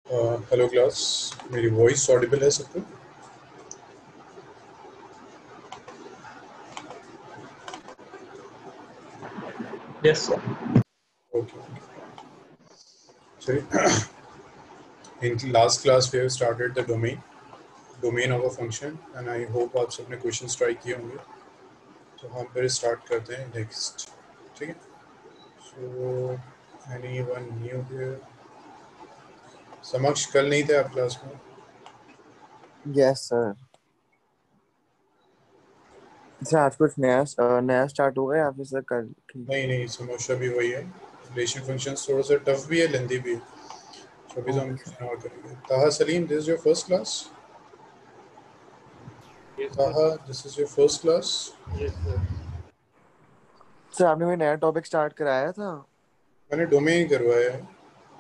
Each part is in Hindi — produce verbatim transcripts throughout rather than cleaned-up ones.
हेलो क्लास, मेरी वॉइस ऑडिबल है सबको? Yes, sir. ओके, चलिए। in last class we have started the domain domain of a function and I hope आप सबने क्वेश्चंस ट्राई किए होंगे, तो हम फिर स्टार्ट करते हैं नेक्स्ट। ठीक है, सो एनीवन न्यू हियर? समक्ष कल नहीं थे आप क्लास में? Yes sir. सर आज कुछ नया अ, नया स्टार्ट होगा या फिर सर कल? नहीं नहीं, समोसा भी वही है। रिलेशन फंक्शंस थोड़ा सा टफ भी है, लेंदी भी है, तो अभी तो हम ओके और करेंगे। Taha Salim, this is your first class? Yes, sir. Taha, this is your first class? Yes, sir. Sir आपने कोई नया टॉपिक स्टार्ट कराया था? मैंने डोमेन करवाया है।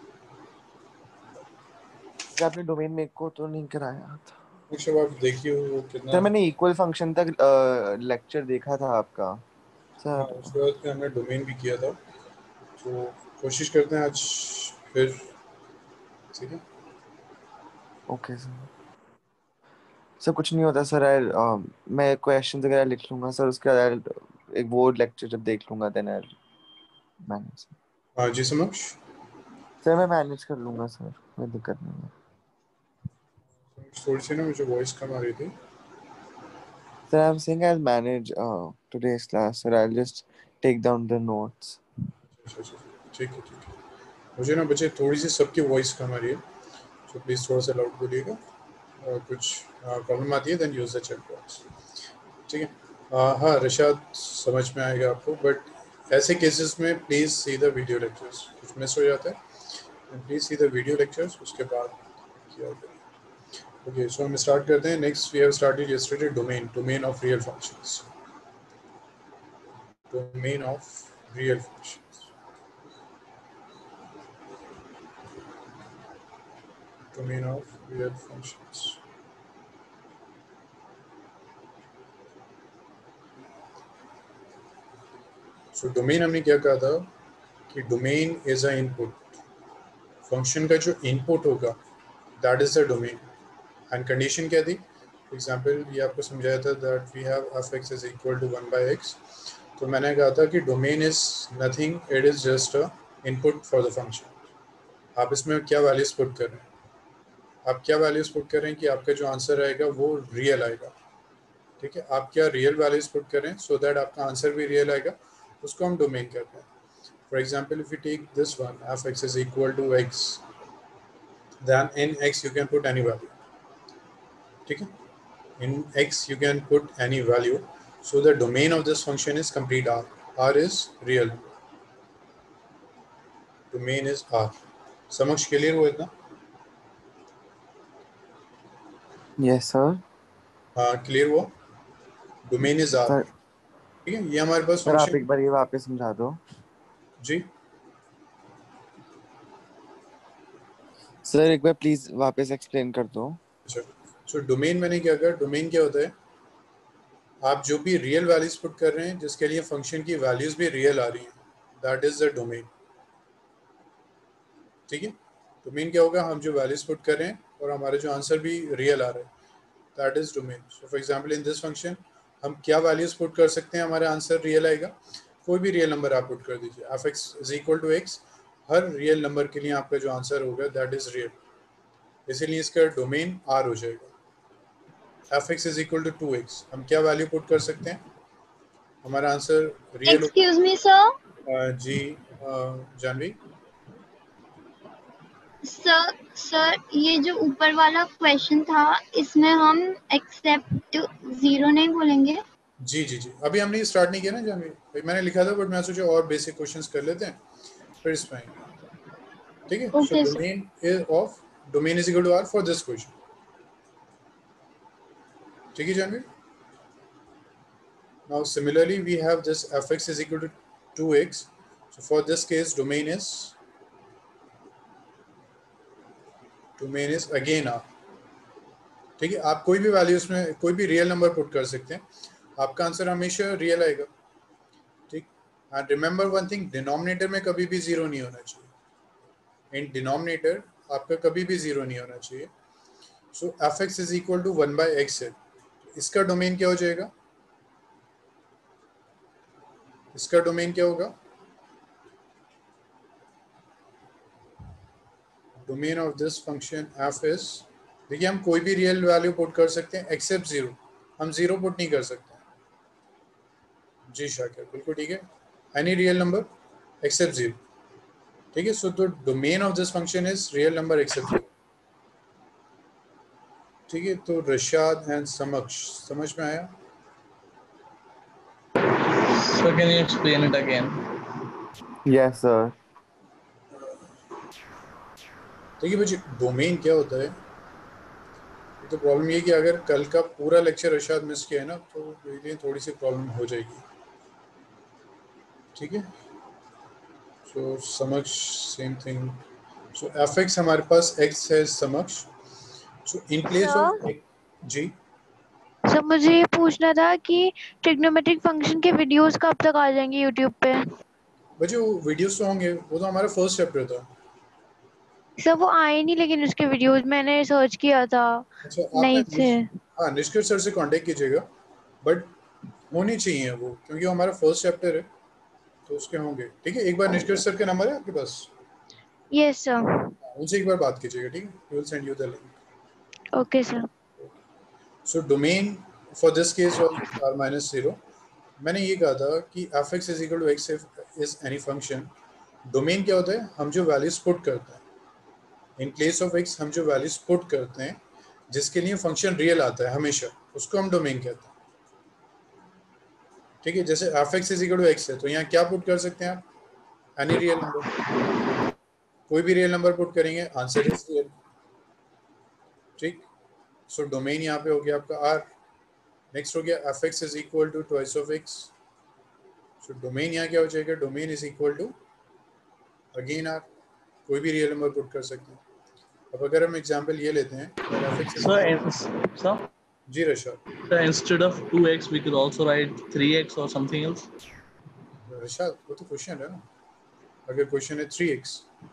सर आपने डोमेन में को तो नहीं कराया था। अच्छा, आप देखिए वो कितना। सर मैंने इक्वल फंक्शन तक लेक्चर देखा था आपका हाँ, सर। उसके बाद फिर हमने डोमेन भी किया था, तो कोशिश करते हैं आज फिर। ठीक है, ओके सर। सर कुछ नहीं होता सर। I, अ, मैं क्वेश्चन वगैरह लिख लूंगा सर, उसके बाद I'll- एक वो लेक्चर जब देख लूंगा देन आई मैनेज। हाँ जी समक्ष। सर मैं मैनेज कर लूंगा सर, कोई दिक्कत नहीं है। थोड़ी सी ना मुझे वॉइस कम आ रही थी। Sir I am saying I will manage today's class sir. I will just take down the notes. अच्छा अच्छा, ठीक है ठीक है। मुझे ना बच्चे थोड़ी सी सबकी वॉइस कम आ रही है, तो प्लीज़ थोड़ा सा लाउड बोलिएगा। और कुछ प्रॉब्लम आती है then use the chat box. ठीक है। आ, हाँ रशाद, समझ में आएगा आपको, बट ऐसे केसेस में please see the video lectures. कुछ मिस हो जाता है, please see the video lectures, उसके बाद किया करें। Okay, so हम start करते हैं। Next we have started yesterday domain, domain of real functions. Domain of real functions. Domain of real functions. So domain हमने क्या कहा था कि domain is a input. Function का जो input होगा that is the domain. And condition क्या थी? For example ये आपको समझाया था that we have f(x) is equal to one by x. तो मैंने कहा था कि domain is nothing, it is just a input for the function. आप इसमें क्या वैल्यूज पुट कर रहे हैं? आप क्या वैल्यूज पुट कर रहे हैं कि आपका जो आंसर आएगा वो रियल आएगा। ठीक है, आप क्या रियल वैल्यूज पुट करें सो दैट आपका आंसर भी रियल आएगा, उसको हम डोमेन कहते हैं। For example if you take this one, F x is equal to X, then in X you can put any value. ठीक है, in X you can put any value, so the domain of this function is complete R. R is real, domain is R. समझ क्लियर हुआ इतना? Yes sir. हाँ क्लियर हुआ, डोमेन इज आर। सर ठीक है, ये हमारे पास सर आप फंक्शन। एक बार ये वापस समझा दो। जी सर एक बार प्लीज वापस एक्सप्लेन कर दो। अच्छा, सो डोमेन मैंने क्या कहा, डोमेन क्या होता है? आप जो भी रियल वैल्यूज पुट कर रहे हैं जिसके लिए फंक्शन की वैल्यूज भी रियल आ रही हैं, दैट इज द डोमेन। ठीक है, डोमेन क्या होगा? हम जो वैल्यूज पुट कर रहे हैं और हमारे जो आंसर भी रियल आ रहा है, that is domain. So for example in this function हम क्या वैल्यूज पुट कर सकते हैं, हमारा आंसर रियल आएगा। कोई भी रियल नंबर आप पुट कर दीजिए, F x is equal to X, हर रियल नंबर के लिए आपका जो आंसर होगा दैट इज रियल, इसीलिए इसका डोमेन आर हो जाएगा। F x is equal to two X, हम क्या वैल्यू पुट कर सकते हैं, हमारा answer real. Excuse me sir. जी जानवी। सर सर ये जो ऊपर वाला क्वेश्चन था इसमें हम एक्सेप्ट जीरो नहीं बोलेंगे? जी जी जी, अभी हमने स्टार्ट नहीं किया ना जानवी भाई, मैंने लिखा था बट मैं सोचा और बेसिक क्वेश्चंस कर लेते हैं फिर इसमें आएंगे। ठीक है, so okay sir. Domain is of, domain is equal to R for this question. ठीक है Janvi, now similarly we have this fx is equal to two X, so for this case domain is, domain is again r। ठीक है, आप कोई भी वैल्यू इसमें कोई भी रियल नंबर पुट कर सकते हैं, आपका आंसर हमेशा रियल आएगा। ठीक, and remember one thing, denominator में कभी भी जीरो नहीं होना चाहिए। इन डिनोमिनेटर आपका कभी भी जीरो नहीं होना चाहिए. So F x is equal to one by X है. इसका डोमेन क्या हो जाएगा? इसका डोमेन क्या होगा? Domain of this function F is, देखिए हम कोई भी रियल वैल्यू पुट कर सकते हैं एक्सेप्ट जीरो. हम जीरो पुट नहीं कर सकते. जी शाकिर, बिल्कुल ठीक है. Any real number except zero. ठीक है. So the domain of this function is real number except zero. ठीक है. तो रशाद एंड समक्ष, समझ में आया? So can you explain it again? Yes, sir. देखिए बच्चे, डोमेन क्या होता है? तो प्रॉब्लम ये कि अगर कल का पूरा लेक्चर रशाद मिस किया है ना, तो ये थोड़ी सी प्रॉब्लम हो जाएगी. ठीक है. सो समक्ष same thing. So F X हमारे पास एक्स है समक्ष. सो इन प्लेस ऑफ, जी सर मुझे ये पूछना था कि ट्रिग्नोमेट्रिक फंक्शन के वीडियोस कब तक आ जाएंगे यूट्यूब पे? बच्चे वो वीडियोस तो होंगे, वो तो हमारा फर्स्ट चैप्टर था. सर वो आए नहीं, लेकिन उसके वीडियोस मैंने सर्च किया था. अच्छा, नहीं आपने, थे. हाँ निष्कर्ष सर से कांटेक्ट कीजिएगा, बट होनी चाहिए वो, क्योंकि वो हमारा फर्स्ट चैप्टर है, तो उसके होंगे. ठीक है. एक बार निष्कर्ष सर के नंबर है आपके पास? Yes sir. उनसे एक बार बात कीजिएगा. ठीक है. We will send you the link. Okay sir. So domain for this case was R minus zero. मैंने ये कहा था कि F x is equal to X is any function. Domain क्या होता है? हम जो वैल्यूज पुट करते हैं इन प्लेस ऑफ एक्स, हम जो वैल्यूज पुट करते हैं जिसके लिए फंक्शन रियल आता है हमेशा, उसको हम डोमेन कहते हैं. ठीक है. जैसे F x is equal to X है, तो यहाँ क्या पुट कर सकते हैं आप? Any real number. कोई भी रियल नंबर पुट करेंगे, आंसर इज रियल. ठीक. सो डोमेन यहाँ पे हो गया आपका आर. नेक्स्ट हो गया F x is equal to twice of X. So domain यहाँ क्या हो जाएगा? Domain is equal to again R. कोई भी रियल नंबर पुट कर सकते हैं. अब अगर हम एग्जांपल ये लेते हैं, F X So, in- so, जी Rashad. so instead of two x, we could also write three x or something else. Rashad, वो तो क्वेश्चन है ना. अगर क्वेश्चन है three X,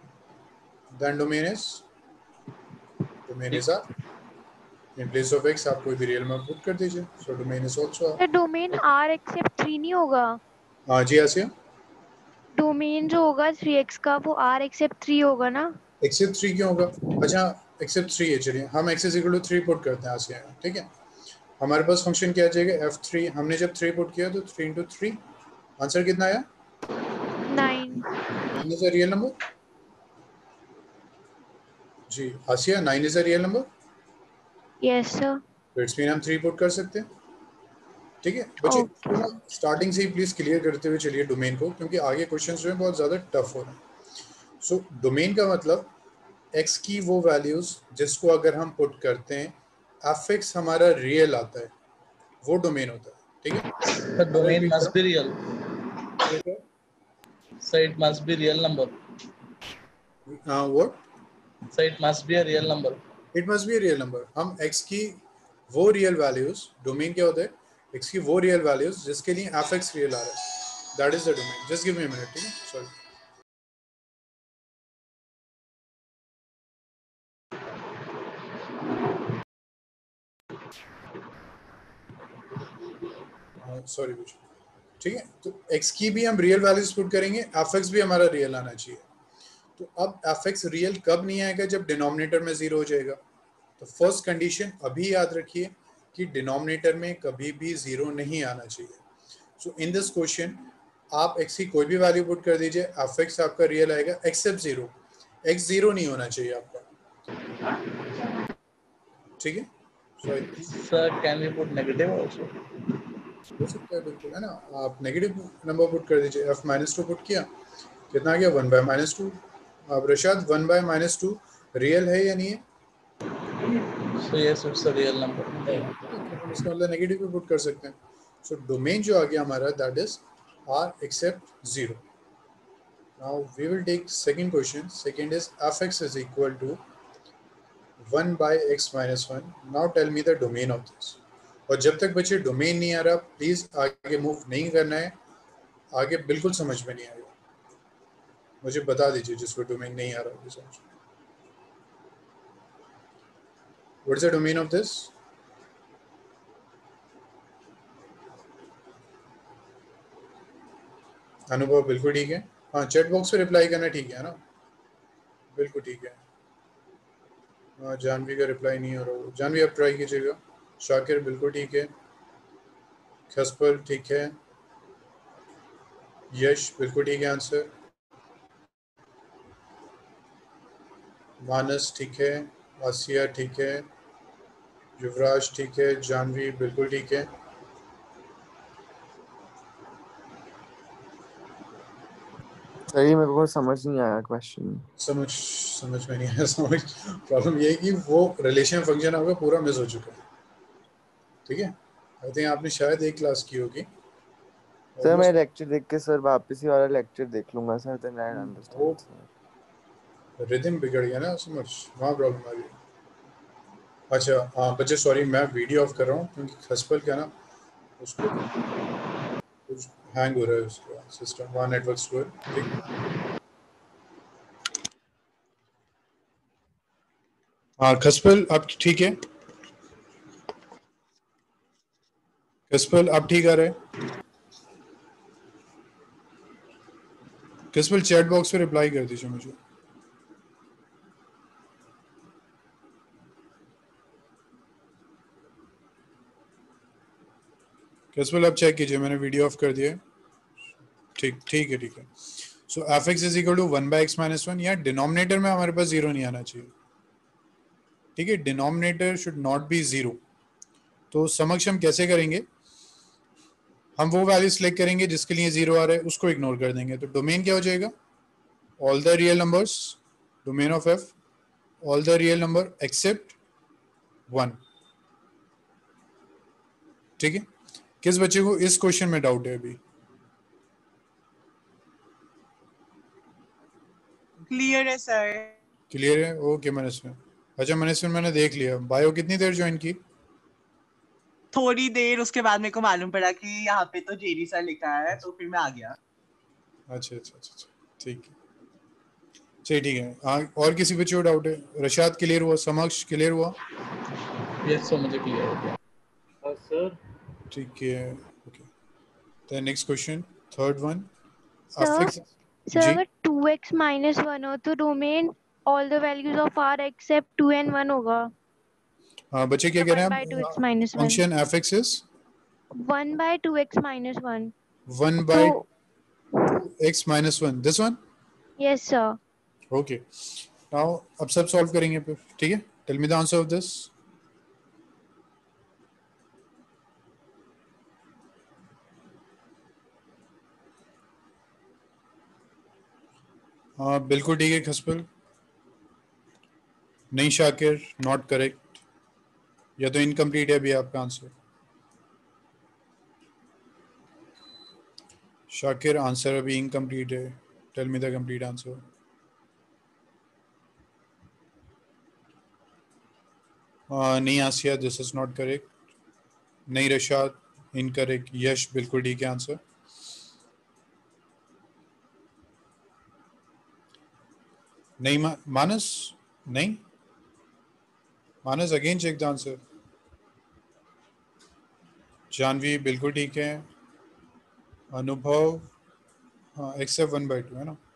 then domain is domain is R. In place of X आप कोई भी रियल नंबर पुट कर दीजिए. So domain is also R. Sir domain R except three नहीं होगा? हाँ जी आसिया. डोमेन जो होगा थ्री एक्स का वो आर एक्सेप्ट थ्री होगा ना? एक्सेप्ट थ्री क्यों होगा? अच्छा, एक्सेप्ट थ्री है. चलिए हम X is equal to three put करते हैं आसिया. ठीक है. हमारे पास फंक्शन क्या आ जाएगा? F three. हमने जब थ्री पुट किया तो थ्री इंटू थ्री, आंसर कितना आया? Nine. Nine is a real number. जी Asiya, nine is a real number. Yes sir. तो इट्स मीन हम थ्री पुट कर सकते हैं. ठीक है बच्चे, स्टार्टिंग से ही प्लीज क्लियर करते हुए चलिए डोमेन को, क्योंकि आगे क्वेश्चंस जो हैं बहुत ज़्यादा टफ हो रहे हैं. सो डोमेन का मतलब एक्स की वो वैल्यूज जिसको अगर हम पुट करते हैं एफ एक्स हमारा रियल आता है, वो डोमेन होता है. ठीक है. The domain must be real. So it must be real number. What? So it must be a real number. It must be real number. हम एक्स की वो रियल वैल्यूज, डोमेन क्या होता है? एक्स की वो रियल वैल्यूज जिसके लिए एफ एक्स रियल आ रहा है, that is the domain. Just give me a minute. ठीक है. सॉरी. सॉरी बच्चों. ठीक है. तो x की भी हम रियल वैल्यूज पुट करेंगे, एफ एक्स भी हमारा रियल आना चाहिए. तो अब एफ एक्स रियल कब नहीं आएगा? जब डिनोमिनेटर में जीरो हो जाएगा. तो फर्स्ट कंडीशन अभी याद रखिए कि डिनोमिनेटर में कभी भी जीरो नहीं आना चाहिए. सो इन दिस क्वेश्चन आप x की कोई भी वैल्यू पुट कर दीजिए, एफ एक्स आपका रियल आएगा एक्सेप्ट जीरो. x जीरो नहीं होना चाहिए आपका. ठीक है. Sir, can we put negative also? हो सकता है, बिल्कुल है ना. आप नेगेटिव नंबर पुट कर दीजिए. एफ माइनस टू पुट किया, कितना आ गया? One by minus two. अब Rashad, one by minus two real है या नहीं है? So yes, it's a real number. हम इसका मतलब नेगेटिव भी पुट कर सकते हैं. सो डोमेन जो आ गया हमारा, that is R except zero. Now we will take second question. Second is f x is equal to one by x minus one. Now tell me the domain of this. और जब तक बच्चे डोमेन नहीं आ रहा, प्लीज आगे मूव नहीं करना है. आगे बिल्कुल समझ में नहीं आएगा. मुझे बता दीजिए जिसको डोमेन नहीं आ रहा होगी समझ. What is the domain of this? अनुभव बिल्कुल ठीक है. हाँ, चैट बॉक्स पे रिप्लाई करना ठीक है ना, बिल्कुल ठीक है. हाँ, जानवी का रिप्लाई नहीं हो रहा. जानवी आप ट्राई कीजिएगा. शाकिर बिल्कुल ठीक है. खसपल ठीक है. यश बिल्कुल ठीक है आंसर. मानस ठीक है. आसिया ठीक है. युवराज ठीक है. जानवी बिल्कुल ठीक है. सही, मेरे को समझ नहीं आया क्वेश्चन. समझ समझ में नहीं आया. समझ प्रॉब्लम ये है कि वो रिलेशन फंक्शन आपका पूरा मिस हो चुका है. ठीक है, आई थिंक आपने शायद एक क्लास की होगी. सर मैं लेक्चर देख के सर वापस ही वाला लेक्चर देख लूंगा सर, देन आई वो अंडरस्टैंड सर. रिदम बिगड़ गया ना, समझ वहाँ प्रॉब्लम आ गई. अच्छा हाँ बच्चे, सॉरी मैं वीडियो ऑफ कर रहा हूँ क्योंकि खसपल क्या ना उसको कुछ हैंग हो रहा है उसका सिस्टम, वहाँ नेटवर्क स्लो है. ठीक. हाँ खसपल आप ठीक है. खसपल आप ठीक आ रहे हैं. खसपल चैट बॉक्स पे रिप्लाई कर दीजिए मुझे. खसपल आप चेक कीजिए, मैंने वीडियो ऑफ कर दिया है. ठीक ठीक है ठीक है. So F x is equal to one by x minus one. यहाँ डिनोमिनेटर में हमारे पास जीरो नहीं आना चाहिए. ठीक है, denominator should not be zero. तो समक्ष हम कैसे करेंगे, हम वो वैल्यू सिलेक्ट करेंगे जिसके लिए जीरो आ रहा है, उसको इग्नोर कर देंगे. तो डोमेन क्या हो जाएगा, all the real numbers, domain of f all the real number except one. ठीक है, किस बच्चे को इस क्वेश्चन में डाउट है अभी? क्लियर है सर. क्लियर है, ओके. मनस्विन, अच्छा मनस्विन मैंने देख लिया. बायो कितनी देर ज्वाइन की? थोड़ी देर, उसके बाद मेरे को मालूम पड़ा कि यहाँ पे तो जेरी सर लिखा है, तो फिर मैं आ गया. अच्छा अच्छा अच्छा ठीक है, चलिए ठीक है. हाँ, और किसी बच्चे को डाउट है? रशाद क्लियर हुआ? समक्ष क्लियर हुआ? यस सर, मुझे क्लियर हो गया सर. ठीक है, okay. The next question, third one. Sir sir अगर टू एक्स माइनस वन हो तो domain all the values of R except two and one होगा. हाँ बच्चे क्या कह रहे हैं? Function f x is one by two x minus one. One by two x minus one, this one. Yes sir. Okay, now अब सब सॉल्व करेंगे फिर. ठीक है, tell me the answer of this. हाँ बिल्कुल ठीक है खसपल. नहीं शाकिर, नॉट करेक्ट, या तो इनकम्प्लीट है अभी आपका आंसर. शाकिर आंसर अभी इनकम्प्लीट है. Tell me the complete answer. नहीं Asiya, this is not correct. नहीं रशाद, इनकरेक्ट. यश बिल्कुल ठीक है आंसर. नहीं मा, मानस नहीं. Manas again check the answer. Janvi बिल्कुल ठीक है. अनुभव हाँ एक्सेप्ट वन बाई टू है ना.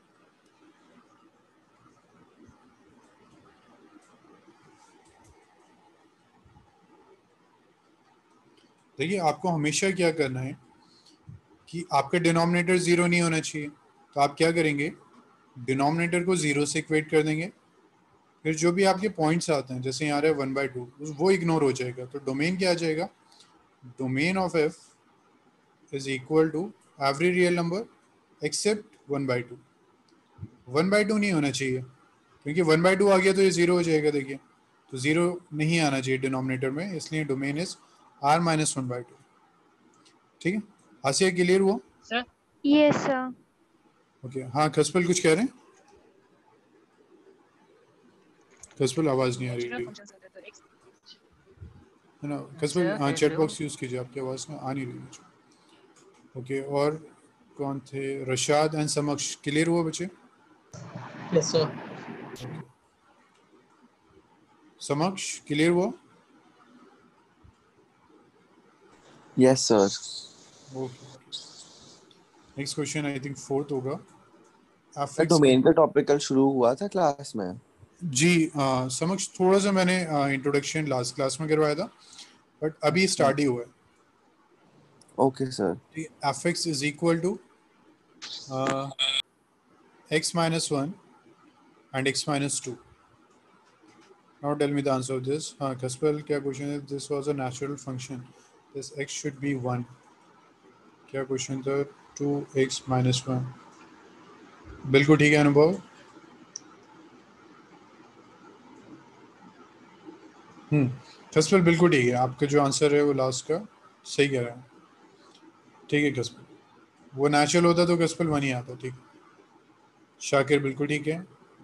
देखिए आपको हमेशा क्या करना है कि आपका डिनोमिनेटर जीरो नहीं होना चाहिए. तो आप क्या करेंगे, डिनोमिनेटर को जीरो से इक्वेट कर देंगे. फिर जो भी आपके पॉइंट्स आते हैं, जैसे यहाँ रहे वन बाई टू, वो इग्नोर हो जाएगा. तो डोमेन क्या आ जाएगा, domain of f is equal to every real number except one by two. One by two नहीं होना चाहिए, क्योंकि वन बाई टू आ गया तो ये जीरो हो जाएगा. देखिए, तो जीरो नहीं आना चाहिए डिनोमिनेटर में, इसलिए domain is R minus one by two. ठीक है, आसिया क्लियर हुआ? Sir yes sir. ओके. हाँ खसपल कुछ कह रहे हैं? खसपल आवाज नहीं आ रही है ना. खसपल हाँ चैट बॉक्स यूज कीजिए, आपकी आवाज ना आ नहीं रही मुझे. ओके, और कौन थे? रशाद एंड समक्ष क्लियर हुआ बच्चे? Yes sir. समक्ष क्लियर हुआ? Yes sir. Okay, next question I think fourth होगा। सर डोमेन का टॉपिक कल शुरू हुआ था क्लास में। जी आ, समक्ष थोड़ा सा मैंने इंट्रोडक्शन लास्ट क्लास में करवाया था, बट अभी स्टार्ट ही हुआ है। Okay sir. F x is equal to x minus one and x minus two. Now tell me the answer of this. हाँ कस्पल क्या क्वेश्चन है? This was a natural function. This x should be one. क्या क्वेश्चन था? Two x minus one. बिल्कुल ठीक है अनुभव। हम्म कस्पल बिल्कुल ठीक है, आपका जो आंसर है वो लास्ट का सही कह रहा है। ठीक है कस्पल, वो नेचुरल होता तो कस्पल वन ही आता। ठीक है शाकिर बिल्कुल ठीक है।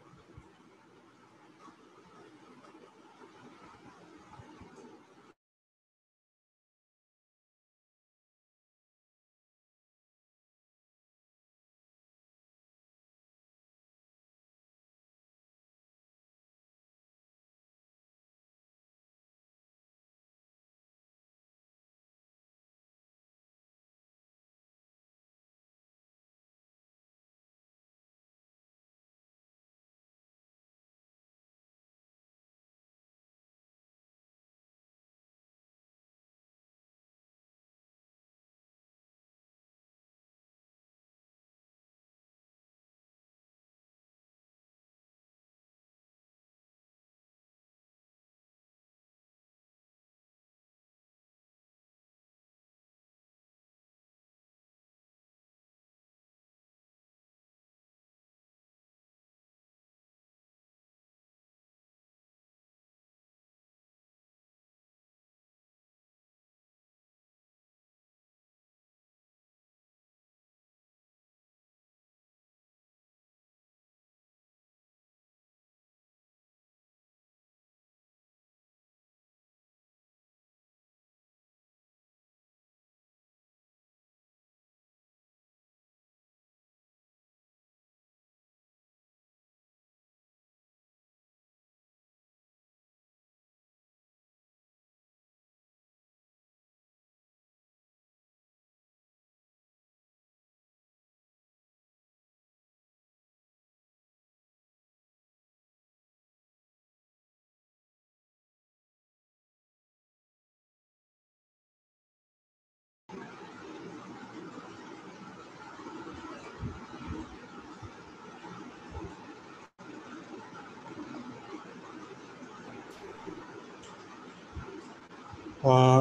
आ,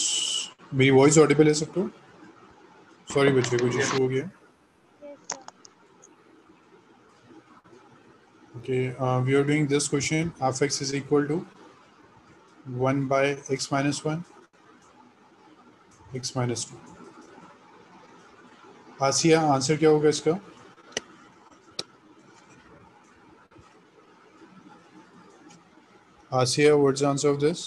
मेरी वॉइस ऑडिबल है सबको? सॉरी बच्चे कुछ इशू हो गया। Okay, uh, we are doing this question. F x is equal to one by x minus one, x minus two. Asiya answer क्या होगा इसका? Asiya, what's the answer of this?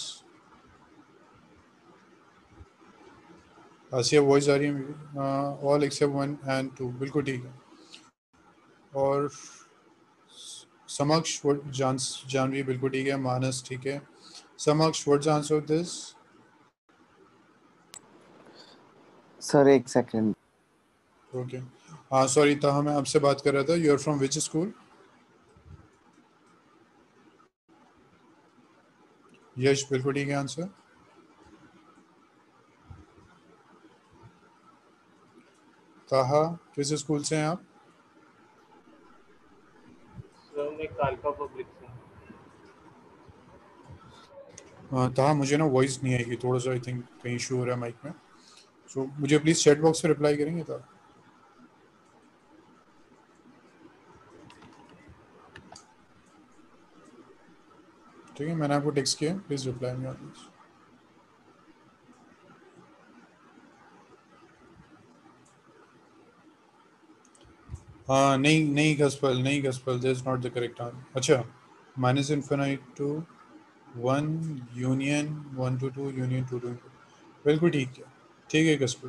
Asiya voice आ रही है मेरी? All except one and two, बिल्कुल ठीक है। और समक्ष जान जानवी बिल्कुल ठीक है। मानस ठीक है। Samaksh what's the answer of this? Sir एक सेकंड। ओके हाँ सॉरी ताहा, मैं आपसे बात कर रहा था। You are from which school? Yash बिल्कुल ठीक है आंसर। ताहा किस स्कूल से हैं आप? सर मैं कालका पब्लिक से। हाँ ताहा, मुझे ना वॉइस नहीं आएगी, थोड़ा सा आई थिंक कहीं इशू हो रहा है माइक में। सो so, मुझे प्लीज चैट बॉक्स पे रिप्लाई करेंगे ताहा? ठीक है मैंने आपको टेक्स्ट किया, please reply me on this. हाँ नहीं नहीं कस्पल, नहीं Kaspal, this is not the correct answer. अच्छा minus infinite to one union one to two union two to, बिल्कुल ठीक है। ठीक है कस्पल।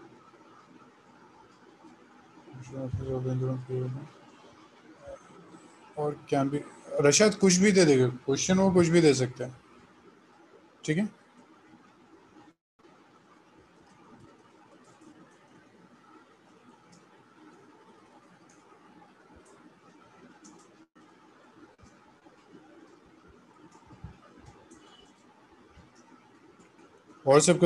और क्या भी रशाद कुछ भी दे देगा, क्वेश्चन वो कुछ भी दे सकते हैं। ठीक है और सबको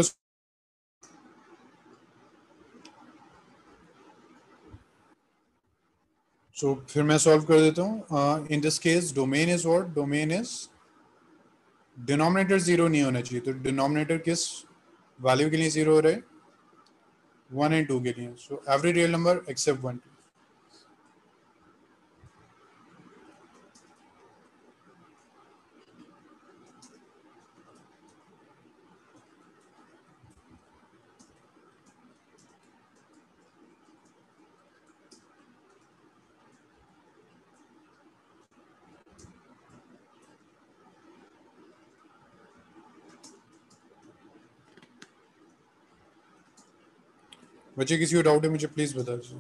सो so, फिर मैं सॉल्व कर देता हूँ. In this case domain is what? Domain is denominator zero नहीं होना चाहिए. तो डिनोमिनेटर किस वैल्यू के लिए जीरो हो रहा है? वन एंड टू के लिए. So every real number except one. बच्चे किसी को डाउट है मुझे प्लीज बता दीजिए.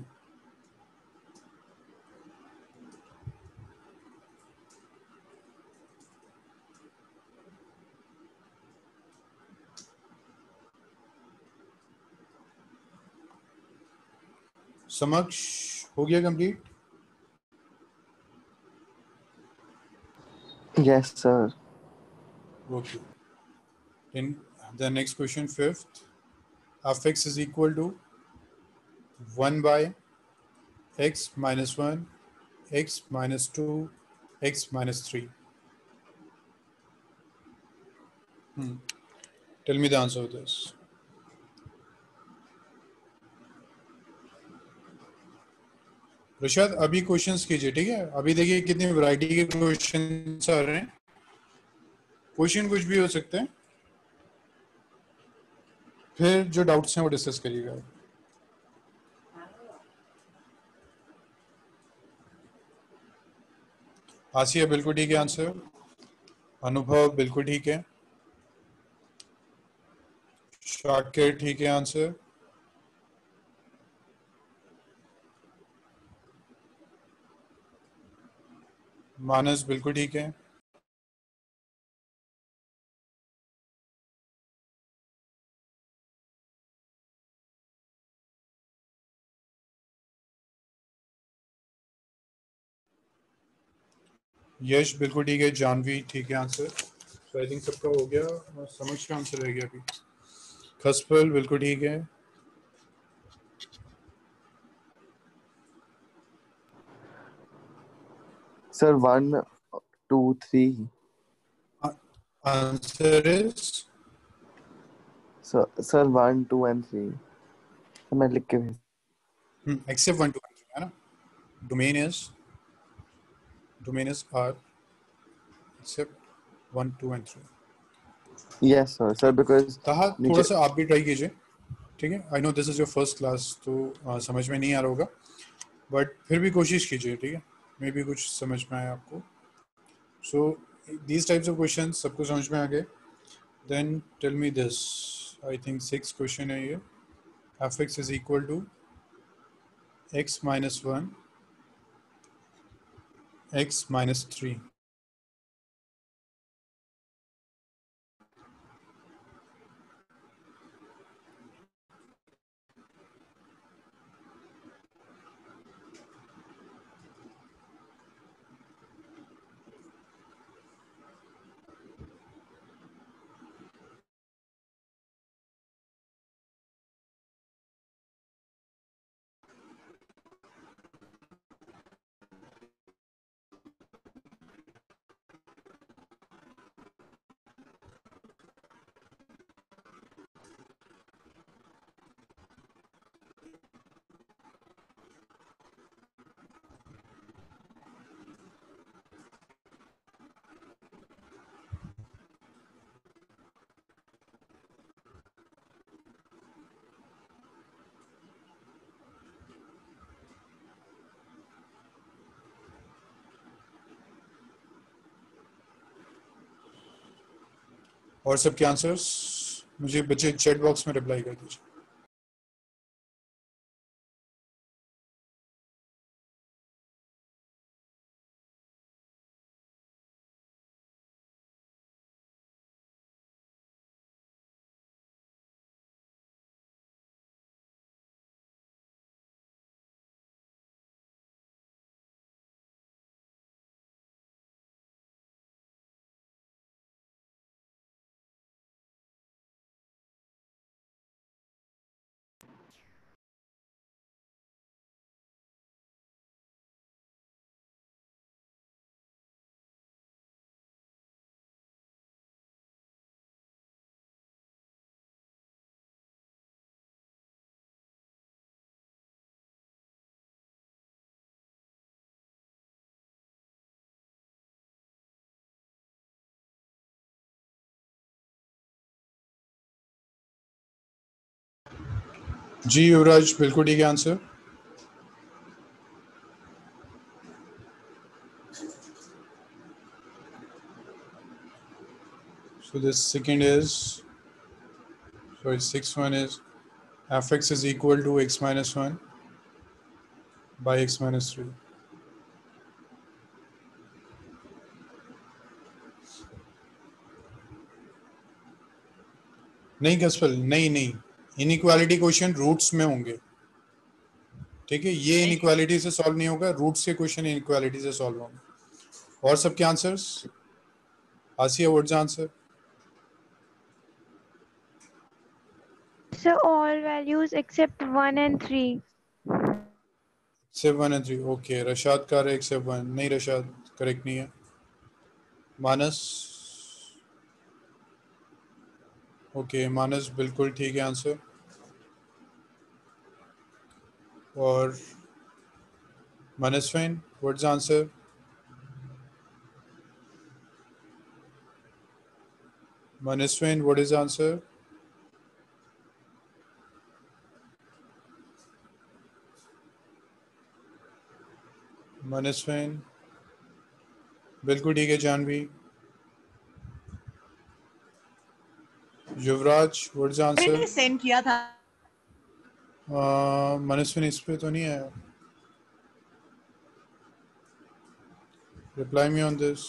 समक्ष हो गया complete? Yes, sir. Okay. Then the next question, fifth. F(x) is equal to one by x minus one, x minus two, x minus three. Hmm. Tell me the answer of this. Prashant अभी क्वेश्चंस कीजिए, ठीक है? अभी देखिए कितनी वैरायटी के क्वेश्चंस आ रहे हैं. क्वेश्चन कुछ भी हो सकते हैं. फिर जो डाउट्स हैं वो डिस्कस करिएगा. आसिया बिल्कुल ठीक है आंसर. अनुभव बिल्कुल ठीक है. शाकिर ठीक है आंसर. मानस बिल्कुल ठीक है. यश बिल्कुल ठीक है. जानवी ठीक है आंसर. सो आई थिंक सबका हो गया. और समझ का आंसर रह गया अभी. खसपल बिल्कुल ठीक है. Sir, one, two, three. Answer is Sir, sir, one, two, and three. मैं लिख के भेज. एक्सेप्ट वन टू है ना. Domain is domain is R except one two and three. Yes, sir. Sir, because ताहा थोड़ा नीचे सा आप भी ट्राई कीजिए, ठीक है? I know this is your first class, तो आ, समझ में नहीं आ रहा होगा, बट फिर भी कोशिश कीजिए, ठीक है? मे भी कुछ समझ में आए आपको. So these types of question सबको समझ में आ गए. Then tell me this. I think six question है ये. F x is equal to x minus one, x minus three. और सबके आंसर्स मुझे बच्चे चैट बॉक्स में रिप्लाई कर दीजिए. जी युवराज बिल्कुल ठीक है answer. So the second is, sorry, sixth one is fx is equal to x minus one by x minus three. नहीं कसफल, नहीं नहीं, इनइक्वालिटी क्वेश्चन रूट्स में होंगे. ठीक है, ये इनइक्वालिटी से सॉल्व नहीं होगा, रूट्स के क्वेश्चन इनइक्वालिटी से सॉल्व होंगे. और सबके answers? Asiya, what's the answer? So all values except one and three. Except one and three. Okay. Rashad का है except one. नहीं रशाद, करेक्ट नहीं है. मानस. ओके, मानस बिल्कुल ठीक है आंसर. और Manaswin, what's the answer? Manaswin, what is the answer? Manaswin बिल्कुल ठीक है. Janvi. Yuvraj, what is the answer? मैंने सेंड किया था. मनस्विन इस पे तो नहीं आया. Reply me on this.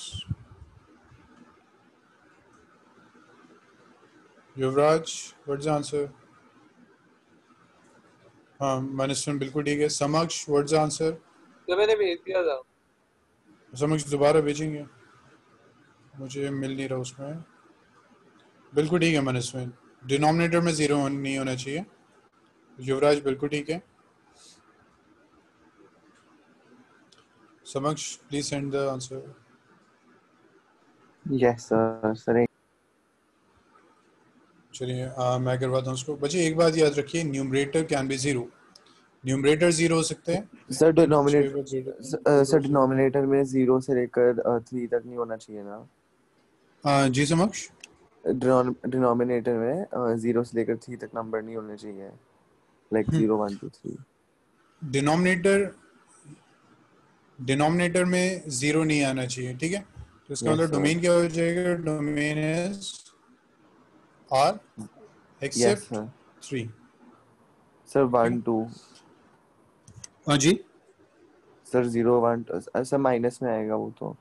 Yuvraj, what is the answer? हाँ, मनस्विन बिल्कुल ठीक है. समक्ष, व्हाट इज द आंसर? तो मैंने भेज दिया था. समक्ष दोबारा भेजेंगे, मुझे मिल नहीं रहा उसमें. बिल्कुल ठीक है मनस्विन. डिनोमिनेटर में जीरो नहीं होना चाहिए. युवराज बिल्कुल ठीक है. Samaksh, please send the answer. Yes sir. Sir चलिए मैं करवाता हूँ उसको. बच्चे एक बात याद रखिए, numerator can be zero. Numerator zero हो सकते हैं. सर डिनोमिनेटर सर डिनोमिनेटर में जीरो से लेकर थ्री तक नहीं होना चाहिए ना? हाँ जी समक्ष. डिनोमिनेटर में जीरो से लेकर थ्री तक नंबर नहीं होने चाहिए, like zero one two three. Denominator denominator में जीरो नहीं आना चाहिए. ठीक है, तो इसका मतलब डोमेन क्या हो जाएगा? Domain is R except three. Sir one two. हाँ जी सर जीरो वन ऐसा माइनस में आएगा वो तो.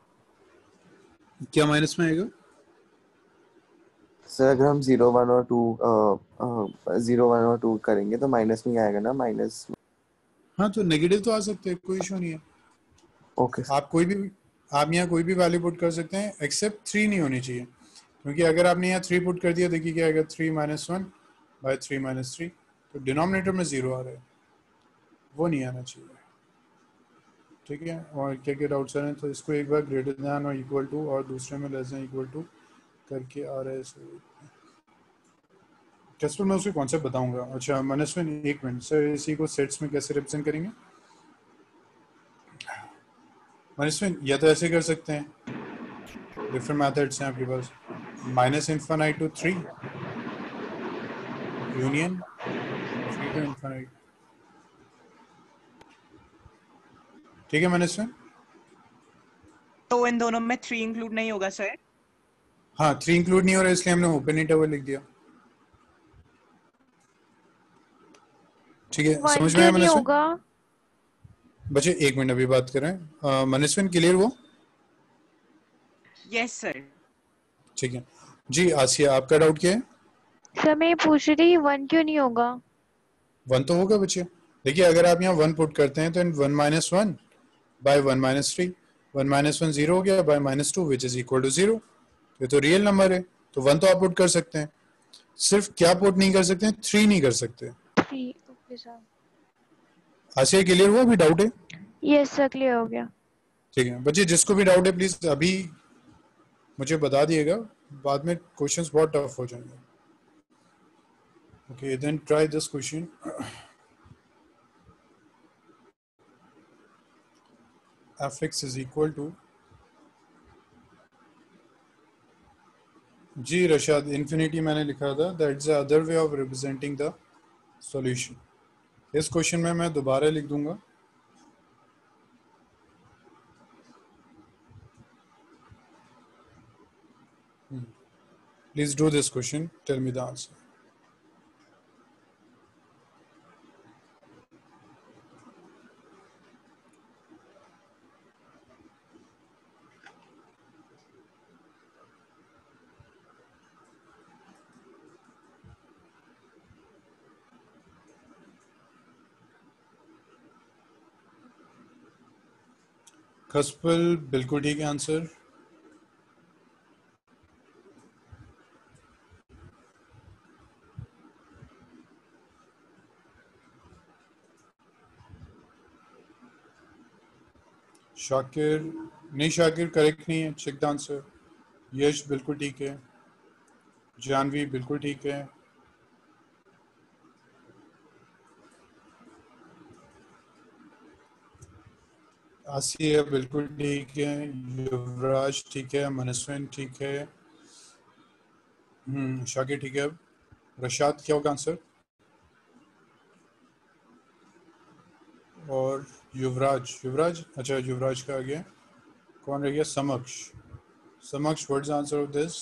क्या माइनस में आएगा? सर अगर हम जीरो वन और टू जीरो वन और टू करेंगे तो माइनस में आएगा ना, माइनस. हाँ तो नेगेटिव तो आ सकते हैं, कोई इशू नहीं है. Okay okay. आप कोई भी आप यहाँ कोई भी वैल्यू पुट कर सकते हैं, एक्सेप्ट थ्री नहीं होनी चाहिए. क्योंकि अगर आपने यहाँ थ्री पुट कर दिया, देखिए क्या आएगा? Three minus one by three minus three. तो डिनोमिनेटर में जीरो आ रहा है, वो नहीं आना चाहिए. ठीक है, और क्या क्या डाउट्स हैं? तो इसको एक बार ग्रेटर दैन और इक्वल टू और दूसरे में लेस दैन इक्वल टू करके आ रहा है. कैसे मैं उसके कॉन्सेप्ट बताऊंगा. अच्छा मनस्विन एक मिनट सर, इसी को सेट्स में कैसे रिप्रेजेंट करेंगे? मनस्विन या तो ऐसे कर सकते हैं, डिफरेंट मेथड्स हैं आपके पास. Minus infinite to three union three to infinite. ठीक है मनस्विन? तो इन दोनों में थ्री इंक्लूड नहीं होगा सर? हाँ थ्री इंक्लूड नहीं हो रहा है, इसलिए हमने ओपन इंटरवल लिख दिया. ठीक है, समझ में आया मनस्विन? बच्चे एक मिनट अभी बात करें. मनस्विन क्लियर वो? Yes sir. ठीक है जी. आसिया, आपका डाउट क्या है? सर मैं पूछ रही थी वन क्यों नहीं होगा? वन तो होगा बच्चे. देखिए अगर आप यहाँ वन पुट करते हैं तो one minus one by one minus three, one minus one zero हो गया by minus two which is equal to zero. ये तो रियल नंबर है, तो वन तो आप पुट कर सकते हैं. सिर्फ क्या पुट नहीं कर सकते हैं? थ्री नहीं कर सकते. Three. Okay sir. Asiya clear हुआ? अभी डाउट है? यस सर क्लियर हो गया. ठीक है बच्चे, जिसको भी डाउट है प्लीज अभी मुझे बता दिएगा, बाद में क्वेश्चंस बहुत टफ हो जाएंगे. Okay then try this question. fx is equal to, जी रशाद, इन्फिनिटी मैंने लिखा था. That's the other way of representing the solution. इस क्वेश्चन में मैं दोबारा लिख दूंगा, please do this question, tell me the answer. Khaspal बिल्कुल ठीक है आंसर। शाकिर नहीं, शाकिर करेक्ट नहीं है, चेक द आंसर। यश बिल्कुल ठीक है, जानवी बिल्कुल ठीक है, आसिया बिल्कुल ठीक है, युवराज ठीक है, मनस्विन ठीक है, हम्म शाकिर ठीक है। अब रशाद क्या होगा आंसर? और युवराज, युवराज अच्छा युवराज का आ गया। कौन रह गया? Samaksh. Samaksh what is answer of this?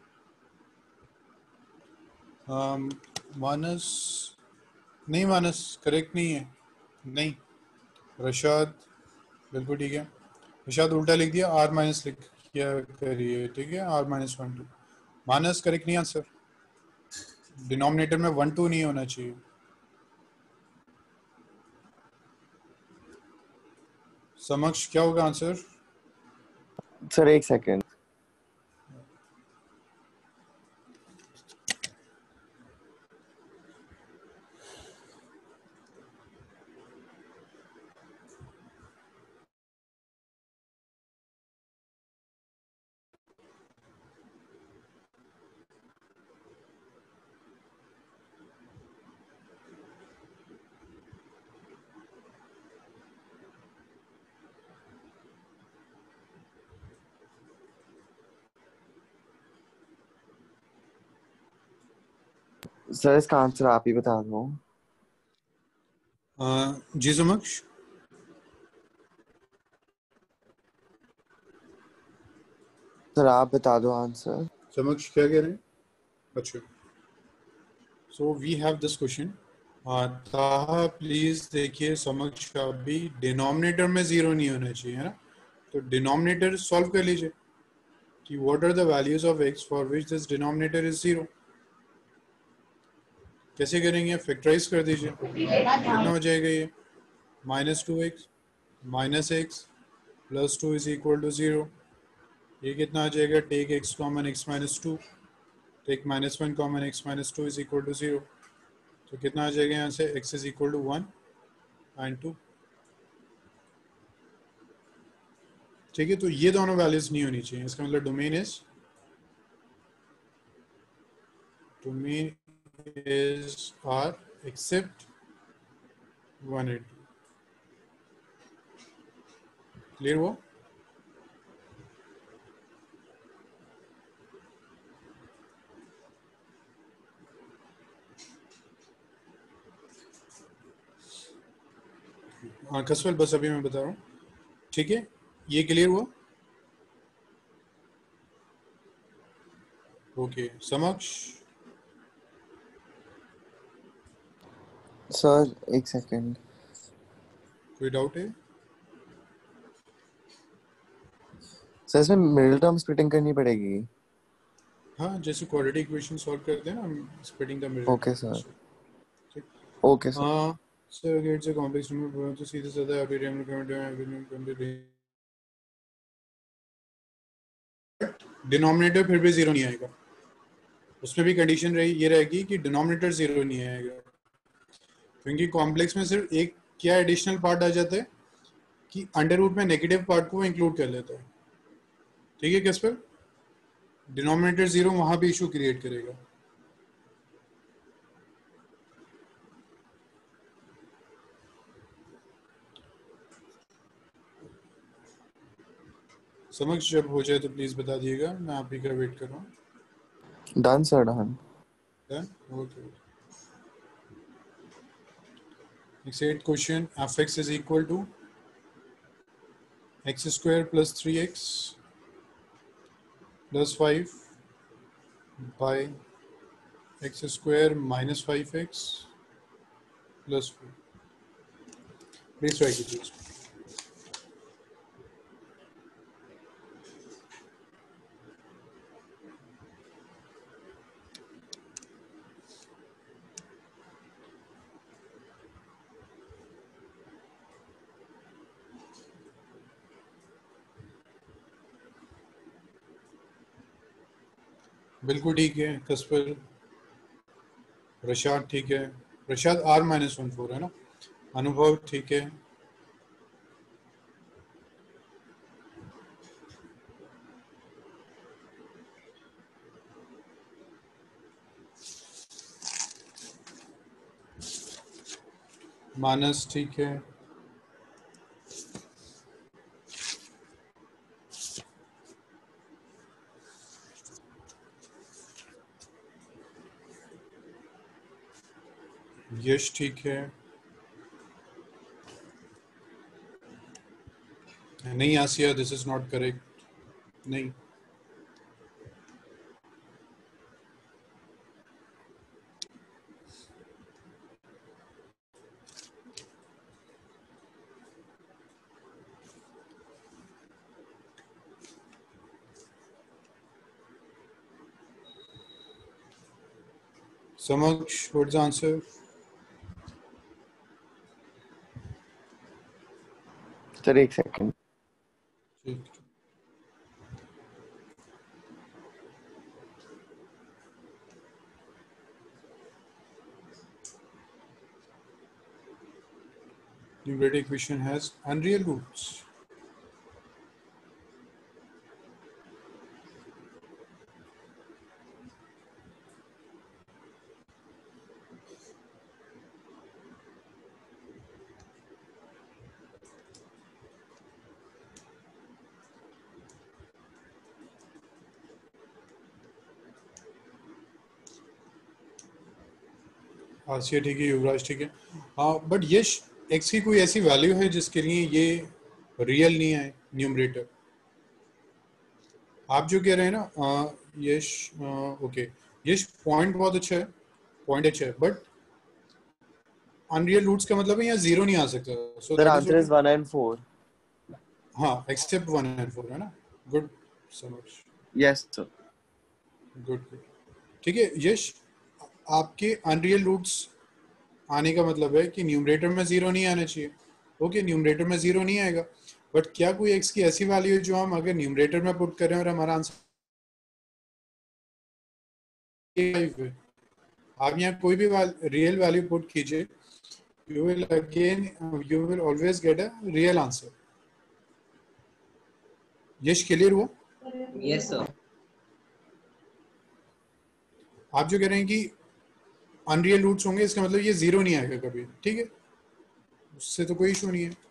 Manas नहीं, मानस करेक्ट नहीं है, नहीं। रशाद बिल्कुल ठीक है। रशाद उल्टा लिख दिया, आर माइनस लिख किया करिए, ठीक है, R minus one two. Manas correct नहीं आंसर, डिनोमिनेटर में वन टू नहीं होना चाहिए। समक्ष क्या होगा आंसर? सर एक सेकेंड। सर इसका आंसर आप ही बता दो। जी समक्ष। सर आप बता दो आंसर। समक्ष क्या कह रहे हैं? अच्छा, so we have this question. Taha please देखिए, समक्ष अभी डिनोमिनेटर में जीरो नहीं होना चाहिए, है ना? तो डिनोमिनेटर सॉल्व कर लीजिए कि what are the values of x for which this denominator is zero. कैसे करेंगे? फैक्टराइज कर दीजिए, कितना हो जाएगा ये? Minus two x minus x plus two is equal to zero. ये कितना आ जाएगा? Take x common x minus two, take minus one common x minus two is equal to zero. तो कितना आ जाएगा यहाँ से? X is equal to one and to. ठीक है, तो ये दोनों वैल्यूज नहीं होनी चाहिए, इसका मतलब domain is domain is R except one and two. Clear हुआ? हाँ कसवल, बस अभी मैं बता रहा हूँ, ठीक है? ये क्लियर हुआ? ओके, समक्ष। सर एक सेकेंड। कोई डाउट है? सर इसमें मिडिल टर्म स्प्लिटिंग करनी पड़ेगी। हाँ, जैसे क्वाड्रेटिक इक्वेशन सॉल्व करते हैं ना, splitting the middle. Okay sir, ठीक। Okay sir. हाँ सर, अगर इट्स अ कॉम्प्लेक्स नंबर तो सीधे साधा एवरी टाइम डिनोमिनेटर फिर भी जीरो नहीं आएगा। उसमें भी कंडीशन रही ये रहेगी कि डिनोमिनेटर जीरो नहीं आएगा, क्योंकि कॉम्प्लेक्स में सिर्फ एक क्या एडिशनल पार्ट आ जाता है कि अंडर रूट में नेगेटिव पार्ट को इंक्लूड कर लेता है। ठीक है, किस पर? डिनोमिनेटर जीरो वहां भी इशू क्रिएट करेगा। समझ जब हो जाए तो प्लीज बता दिएगा, मैं आप ही का वेट कर रहा हूँ। Done sir, done. Done, okay. Next eighth question, fx is equal to x square plus three x plus five by x square minus five x plus four. Please try कीजिए इसको. बिल्कुल ठीक है कसपर. रशाद ठीक है. Rashad R minus one four है ना. अनुभव ठीक है. मानस ठीक है. यश ठीक है. नहीं Asiya, this is not correct. नहीं. Samaksh, what's the answer? Sir एक सेकंड. ठीक. Numerator equation has unreal roots. Asiya ठीक है. युवराज ठीक है. हाँ, बट यश x की कोई ऐसी वैल्यू है जिसके लिए ये रियल नहीं है न्यूमरेटर. आप जो कह रहे हैं ना आ, यश, ओके यश, पॉइंट बहुत अच्छा है. पॉइंट अच्छा है बट अनरियल रूट्स का मतलब है यहाँ जीरो नहीं आ सकता. So sir answer is one and four. हाँ, एक्सेप्ट वन एंड फोर है ना. गुड समझ. Yes sir. Good good. ठीक है यश, आपके अनरियल रूट्स आने का मतलब है कि न्यूमरेटर में जीरो नहीं आना चाहिए. ओके, न्यूमरेटर में जीरो नहीं आएगा, बट क्या कोई एक्स की ऐसी वैल्यू है जो हम अगर न्यूमरेटर में पुट करें और हमारा आंसर, आप यहाँ कोई भी रियल वैल्यू पुट कीजिए, you will again you will always get a real answer. Yash clear हुआ? Yes sir. आप जो कह रहे हैं कि अनरियल रूट्स होंगे, इसका मतलब ये जीरो नहीं आएगा कभी. ठीक है, उससे तो कोई इशू नहीं है.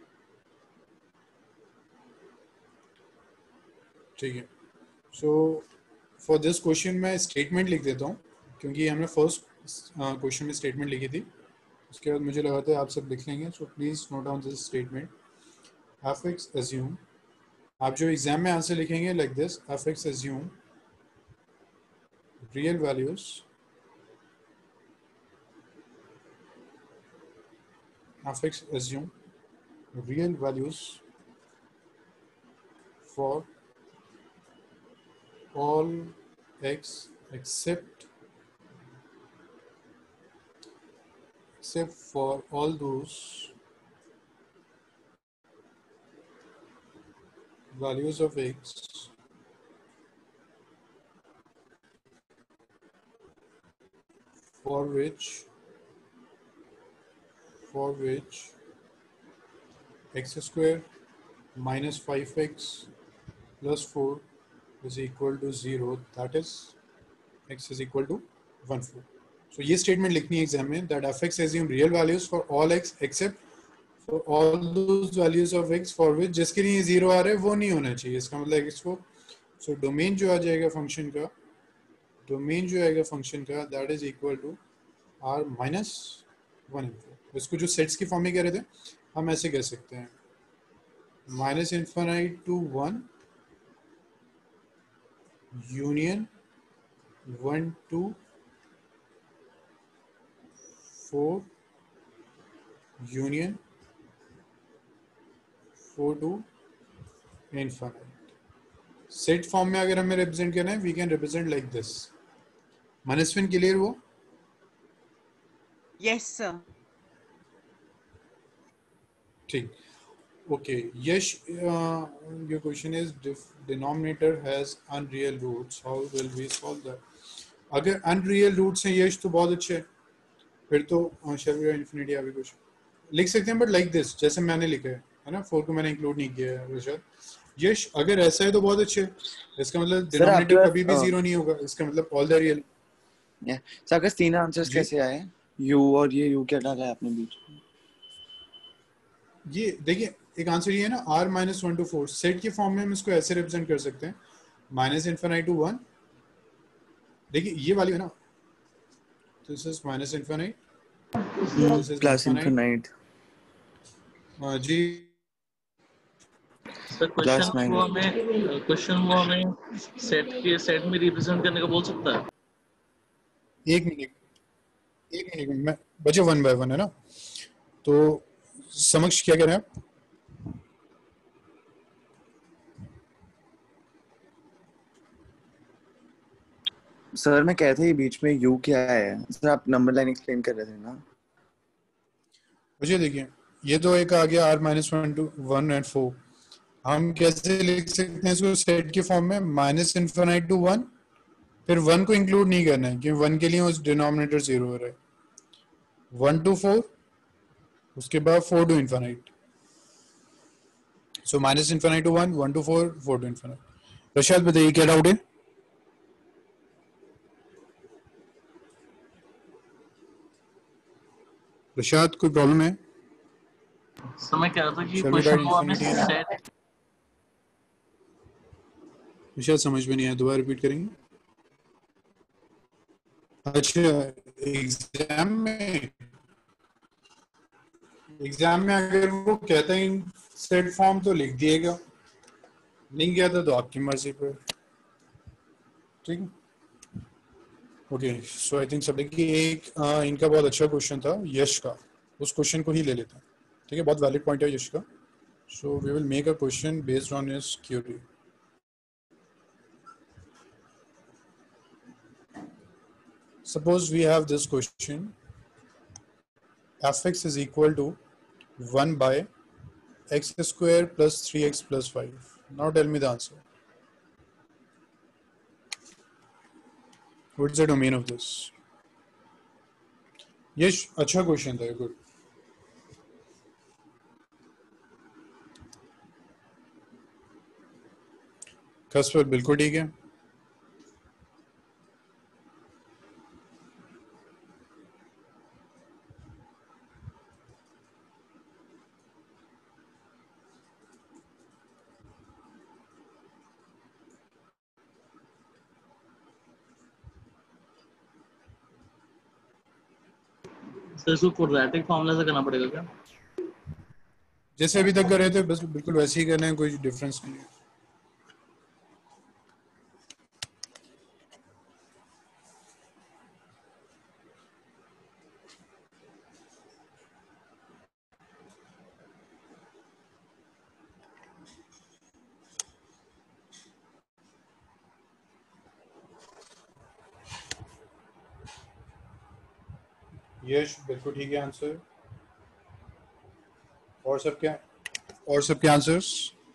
ठीक है. सो फॉर दिस क्वेश्चन मैं स्टेटमेंट लिख देता हूँ, क्योंकि हमने फर्स्ट क्वेश्चन में स्टेटमेंट लिखी थी. उसके बाद मुझे लगा था आप सब लिख लेंगे. So please note down this statement. F X assume, आप जो एग्जाम में आंसर लिखेंगे like this, F X assume real values F X assume real values for all x except except for all those values of x for which for which x square minus five x plus four is equal to zero, that is x is equal to one four. So ये statement लिखनी है एग्जाम में, that fx assume real values for all x except for all those values of x for which जिसके लिए जीरो आ रहा है वो नहीं होना चाहिए. इसका मतलब x को, so डोमेन जो आ जाएगा फंक्शन का, डोमेन जो आएगा फंक्शन का, that is equal to r minus one and four. इसको जो सेट्स की फॉर्म में कह रहे थे, हम ऐसे कह सकते हैं minus infinite to one union one to four union four to infinite. Set form में अगर हमें रिप्रेजेंट करना है, we can represent like this. Manaswin clear वो? Yes sir. ठीक, okay Yash, your question is denominator has unreal roots, how will we solve that? अगर unreal roots हैं यश तो बहुत अच्छे, फिर तो shall we infinity अभी कुछ लिख सकते हैं, बट लाइक दिस जैसे मैंने लिखा है है ना, फोर को मैंने इंक्लूड नहीं किया है रशद। यश अगर ऐसा है तो बहुत अच्छे, इसका मतलब डिनोमिनेटर कभी भी जीरो नहीं होगा, इसका मतलब ऑल द रियल। सर अगर तीन आंसर्स कैसे आए, u और ये u क्या डाला है आपने बीच में? ये देखिए एक आंसर ये है ना, r minus one to four, set के फॉर्म में हम इसको ऐसे रिप्रेजेंट कर सकते हैं माइनस इन्फिनाइट टू वन, देखिए ये वाली है ना, this is minus infinite, this is plus infinite जी। सर क्वेश्चन वो हमें क्वेश्चन वो हमें सेट के सेट में रिप्रेजेंट करने का बोल सकता है। एक मिनट एक मिनट मैं बचे वन बाय वन है ना, तो समक्ष क्या कह रहे हैं आप? सर मैं कहते ही बीच में u क्या है सर, आप नंबर लाइन एक्सप्लेन कर रहे थे ना मुझे। देखिए ये तो एक आ गया r minus one to one and four, हम कैसे लिख सकते हैं इसको सेट के फॉर्म में, माइनस इन्फिनाइट टू वन, फिर वन को इंक्लूड नहीं करना है क्योंकि वन के लिए उस डिनोमिनेटर जीरो हो रहा है, वन टू फोर, उसके बाद four to infinite, so minus infinite to one, one to four, four to infinite. Rashad बताइए क्या डाउट है? रशाद कोई प्रॉब्लम है? समय कह रहा था कि क्वेश्चन वो हमें सेट, शायद समझ में नहीं आया, दोबारा रिपीट करेंगे? अच्छा एग्जाम में एग्जाम में अगर वो कहता है सेट फॉर्म तो लिख दिएगा, नहीं कहता तो आपकी मर्जी पर, ठीक है? ओके सो आई थिंक सब देखिए एक आ, इनका बहुत अच्छा क्वेश्चन था यश का, उस क्वेश्चन को ही ले लेते हैं, ठीक है? बहुत वैलिड पॉइंट है यश का, so we will make a question based on his query. Suppose we have this question, fx is equal to one by x square plus three x plus five. Now tell me the answer. What is the domain of this? Yes, अच्छा question था, good. कसफर बिल्कुल ठीक है। सर इसको क्वाड्रेटिक फॉर्मूला से करना पड़ेगा क्या? जैसे अभी तक कर रहे थे बस बिल्कुल वैसे ही करना है, कोई डिफरेंस नहीं है। यश बिल्कुल ठीक है आंसर। और सब क्या और सब क्या आंसर्स?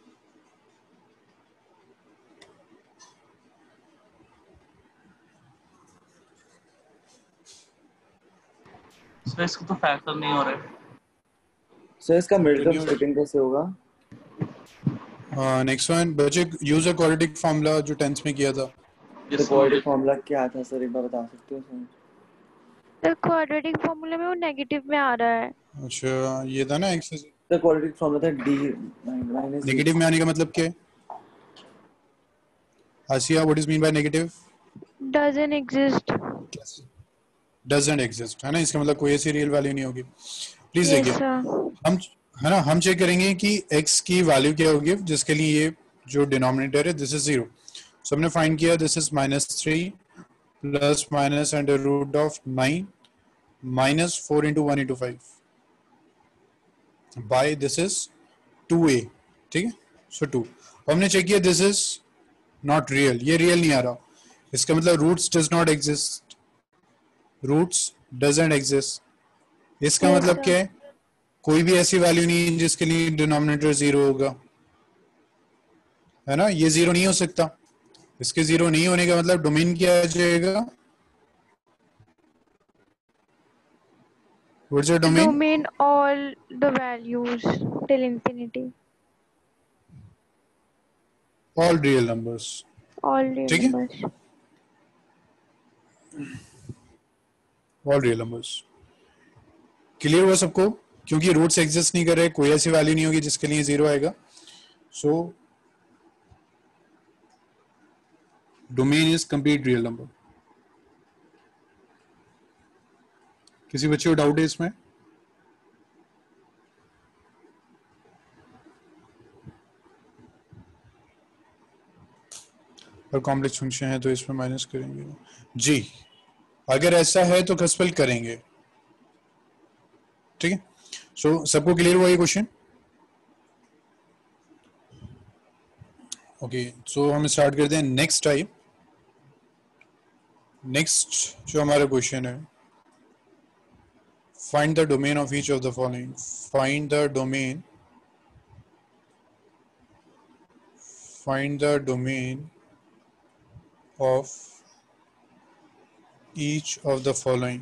सर इसको तो फैक्टर नहीं हो रहा है। सर इसका मिड टर्म स्प्लिटिंग कैसे होगा? नेक्स्ट वन बच्चे यूज अ क्वाड्रेटिक फार्मूला जो टेंथ में किया था। तो क्वाड्रेटिक फार्मूला क्या था सर, एक बार बता सकते हो सर? सर क्वाड्रेटिक फार्मूला में वो नेगेटिव में आ रहा है। अच्छा ये था ना एक्स। सर क्वाड्रेटिक फार्मूला था d माइनस नेगेटिव में आने का मतलब क्या है? Asiya what is mean by negative? Doesn't exist. Doesn't exist, है ना, इसका मतलब कोई ऐसी रियल वैल्यू नहीं होगी। प्लीज Yes, देखिए sir. हम, है ना, हम चेक करेंगे कि x की वैल्यू क्या होगी जिसके लिए ये जो डिनोमिनेटर है दिस इज जीरो। सो हमने फाइंड किया this is minus three plus minus under root of nine minus four into one into five by this is two A, ठीक है। सो टू हमने चेक किया दिस इज नॉट रियल, ये रियल नहीं आ रहा, इसका मतलब roots does not exist, roots doesn't exist. इसका Yes, मतलब sir. क्या है, कोई भी ऐसी वैल्यू नहीं है जिसके लिए डिनोमिनेटर जीरो होगा, है ना, ये जीरो नहीं हो सकता। इसके जीरो नहीं होने का मतलब डोमेन क्या आ जाएगा, what's your domain, Domain all the values till infinity. All real numbers, All real ठीक है, numbers. All real numbers. Clear हुआ सबको, क्योंकि रूट्स एग्जिस्ट नहीं कर रहे, कोई ऐसी वैल्यू नहीं होगी जिसके लिए जीरो आएगा। So domain is complete real number. किसी बच्चे को डाउट है इसमें? और कॉम्प्लेक्स फंक्शन है तो इसमें माइनस करेंगे जी, अगर ऐसा है तो खसफल करेंगे, ठीक है। सो so, सबको क्लियर हुआ ये क्वेश्चन? ओके, सो हम स्टार्ट करते हैं नेक्स्ट टाइप। नेक्स्ट जो हमारा क्वेश्चन है, find the domain of each of the following, find the domain, find the domain of each of the following.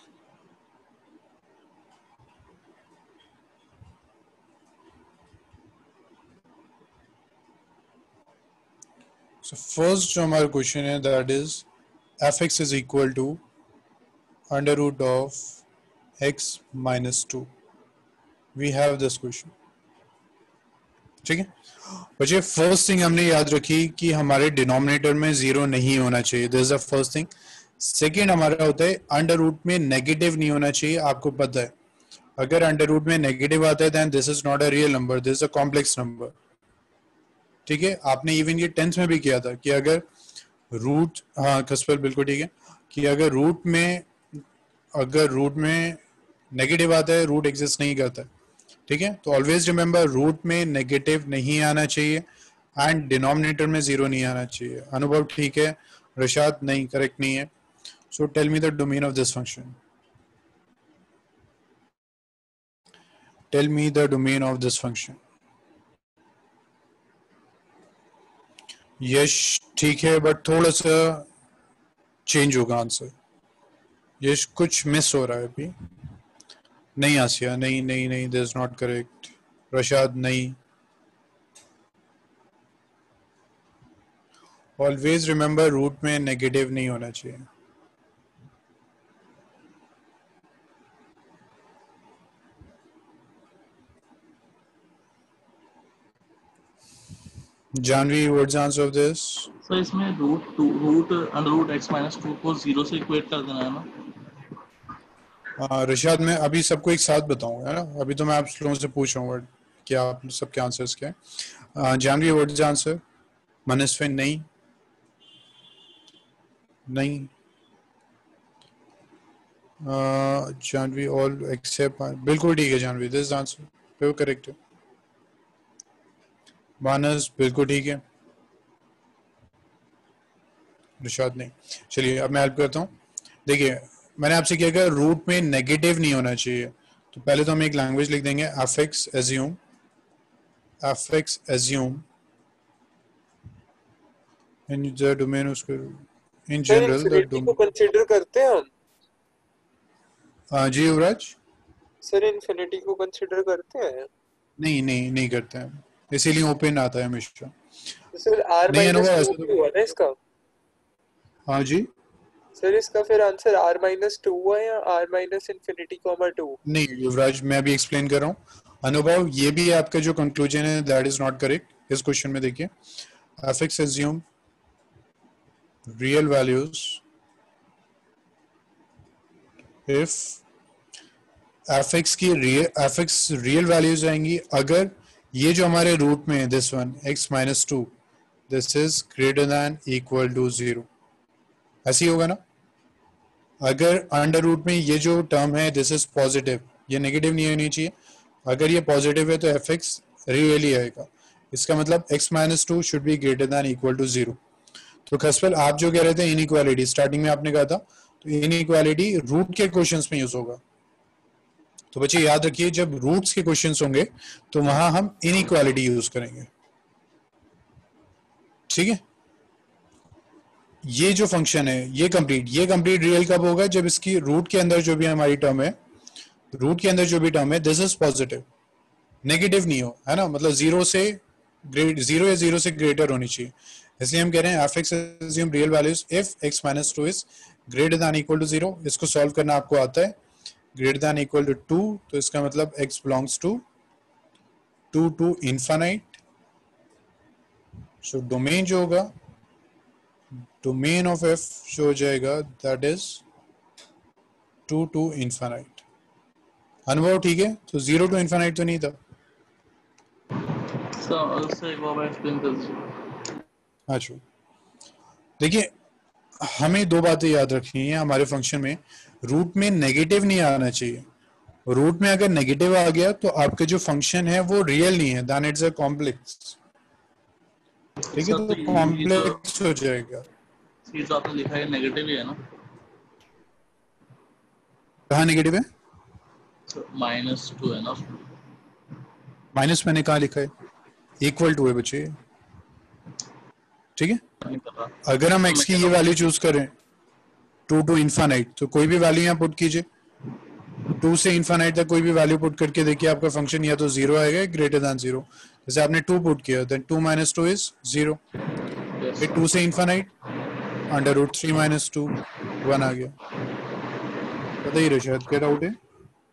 So first जो हमारा क्वेश्चन है that is f(x) is equal to under root of x minus two. We have this question, ठीक है बच्चे। फर्स्ट थिंग हमने याद रखी कि हमारे डिनोमिनेटर में जीरो नहीं होना चाहिए, this is the first thing. Second हमारा होता है अंडर रूट में नेगेटिव नहीं होना चाहिए। आपको पता है अगर अंडर रूट में नेगेटिव आता है then this is not a real number, this is a complex number, ठीक है। आपने इवन ये टेंथ में भी किया था कि अगर रूट, हाँ खसफल बिल्कुल ठीक है, कि अगर रूट में अगर रूट में नेगेटिव आता है रूट एग्जिस्ट नहीं करता है, ठीक है। तो ऑलवेज रिमेंबर रूट में नेगेटिव नहीं आना चाहिए एंड डिनोमिनेटर में जीरो नहीं आना चाहिए। अनुभव ठीक है, रशाद नहीं, करेक्ट नहीं है। So tell me the domain of this function, tell me the domain of this function. Yash ठीक है बट थोड़ा सा चेंज होगा आंसर। यश कुछ मिस हो रहा है अभी। नहीं आसिया, नहीं नहीं नहीं, this is not correct. Rashad नहीं। ऑलवेज रिमेंबर रूट में नेगेटिव नहीं होना चाहिए। Jahnavi, what's the answer of this? Sir इसमें root two root under root X minus two को जीरो से इक्वेट कर देना है ना? रशाद मैं अभी सबको एक साथ बताऊंगा, है ना, अभी तो मैं आप लोगों से पूछ रहा हूँ क्या आप सबके आंसर्स क्या है। Jahnavi, what is the answer? Manaswin नहीं, नहीं। जानवी ऑल एक्सेप्ट, बिल्कुल ठीक है जानवी, दिस आंसर बिल्कुल करेक्ट है। मानस बिल्कुल ठीक है, रशाद नहीं। चलिए अब मैं हेल्प करता हूँ। देखिए मैंने आपसे क्या कहा, रूट में नेगेटिव नहीं होना चाहिए, तो पहले तो हम एक लैंग्वेज लिख देंगे, f(x) assume f(x) assume in the domain उसके in general the इन्फिनिटी को कंसीडर करते हैं हम? हाँ जी युवराज। सर इन्फिनिटी को कंसीडर करते हैं? नहीं नहीं नहीं करते हैं, इसीलिए ओपन आता है हमेशा। तो सर r माइनस टू हुआ ना इसका? हाँ जी सर इसका फिर आंसर r माइनस टू हुआ या r minus infinity comma two? नहीं युवराज, मैं अभी एक्सप्लेन कर रहा हूँ। अनुभव, ये भी आपका जो कंक्लूजन है दैट इज नॉट करेक्ट। इस क्वेश्चन में देखिए f(x) assume real values if F x की एफ एक्स रियल वैल्यूज आएंगी अगर ये जो हमारे रूट में है this one x minus two this is greater than equal to zero, ऐसी होगा ना। अगर अंडर रूट में ये जो टर्म है दिस इज पॉजिटिव, ये नेगेटिव नहीं होनी चाहिए, अगर ये पॉजिटिव है तो एफ एक्स रियली आएगा, इसका मतलब x minus two should be greater than equal to zero. तो खसफल आप जो कह रहे थे इनइक्वालिटी स्टार्टिंग में आपने कहा था, तो इनइक्वालिटी रूट के क्वेश्चंस में यूज होगा। तो बच्चे याद रखिए जब रूट्स के क्वेश्चंस होंगे तो वहां हम इनइक्वालिटी यूज करेंगे, ठीक है। ये जो फंक्शन है ये कंप्लीट ये कंप्लीट रियल कब होगा, जब इसकी रूट के अंदर जो भी हमारी टर्म है रूट के अंदर जो भी टर्म है दिस इज पॉजिटिव, नेगेटिव नहीं हो, है ना, मतलब जीरो से ग्रेट जीरो या जीरो से ग्रेटर होनी चाहिए। इसलिए हम कह रहे हैं F X assume real values if X minus two is greater than equal to zero. इसको सॉल्व करना आपको आता है, greater than equal to two, तो इसका मतलब x belongs to two to infinite. So domain जो होगा डोमेन ऑफ f जो हो जाएगा that is two to infinite. Anubhav ठीक है, तो जीरो टू इनफाइनाइट तो नहीं था। अच्छा देखिए हमें दो बातें याद रखनी है हमारे फंक्शन में, रूट में नेगेटिव नहीं आना चाहिए। रूट में अगर नेगेटिव आ गया तो आपका जो फंक्शन है वो रियल नहीं है, दैन इट्स अ कॉम्प्लेक्स, ठीक है, तो कॉम्प्लेक्स हो जाएगा। ये जो आपने लिखा है नेगेटिव ही है ना, कहाँ नेगेटिव है, माइनस टू है ना, माइनस मैंने कहाँ लिखा है, इक्वल टू है बच्चे, ठीक है। अगर हम x की ये वैल्यू चूज करें टू टू इनफाइनाइट तो कोई भी वैल्यू यहाँ पुट कीजिए, टू से इनफाइनाइट तक कोई भी वैल्यू पुट करके देखिए आपका फंक्शन या तो जीरो आएगा ग्रेटर देन जीरो। जैसे आपने टू पुट किया then two minus two is zero, फिर टू से infinite under root three minus two one आ गया। बताइए रशाद क्या डाउट है।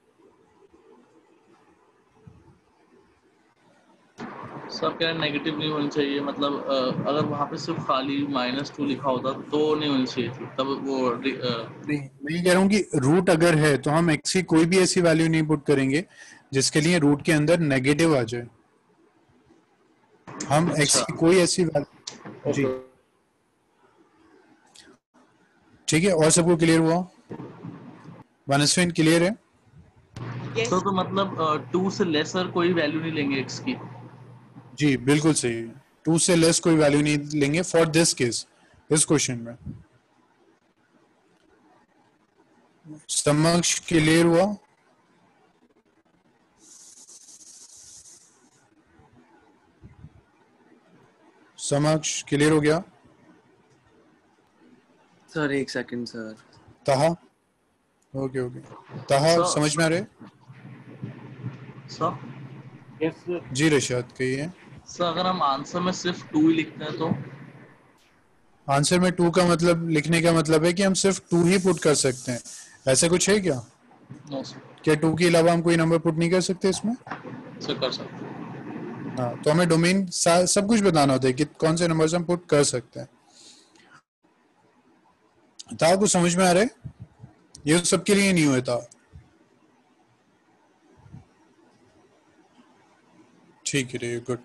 सब क्या नेगेटिव नहीं होनी चाहिए, मतलब अ, अगर वहाँ पे सिर्फ खाली माइनस टू लिखा होता तो नहीं होनी चाहिए थी, तब वो नहीं मैं ये कह रहा हूँ कि रूट अगर है तो हम x की कोई भी ऐसी वैल्यू नहीं पुट करेंगे जिसके लिए रूट के अंदर नेगेटिव आ जाए। हम x की कोई ऐसी वैल्यू जी ठीक है। और सबको क्लियर हुआ, वनस्विन क्लियर है। yes. तो, तो मतलब टू से लेसर कोई वैल्यू नहीं लेंगे x की। जी बिल्कुल सही, टू से लेस कोई वैल्यू नहीं लेंगे फॉर दिस केस, इस क्वेश्चन में। समक्ष क्लियर हुआ, समक्ष क्लियर हो गया सर। एक second sir. Taha okay okay Taha so, समझ में आ रहे सर yes, जी रशाद कहिए। सर अगर हम आंसर में सिर्फ टू ही लिखते हैं तो आंसर में टू का मतलब लिखने का मतलब है कि हम सिर्फ टू ही पुट कर सकते हैं, ऐसा कुछ है क्या? No sir. क्या टू के अलावा हम कोई नंबर पुट नहीं कर सकते इसमें? सर कर सकते हैं। हाँ तो हमें डोमेन सब कुछ बताना होता है कि कौन से नंबर्स हम पुट कर सकते हैं। था कुछ समझ में आ रहा है? ये सबके लिए नहीं होता। ठीक है गुड।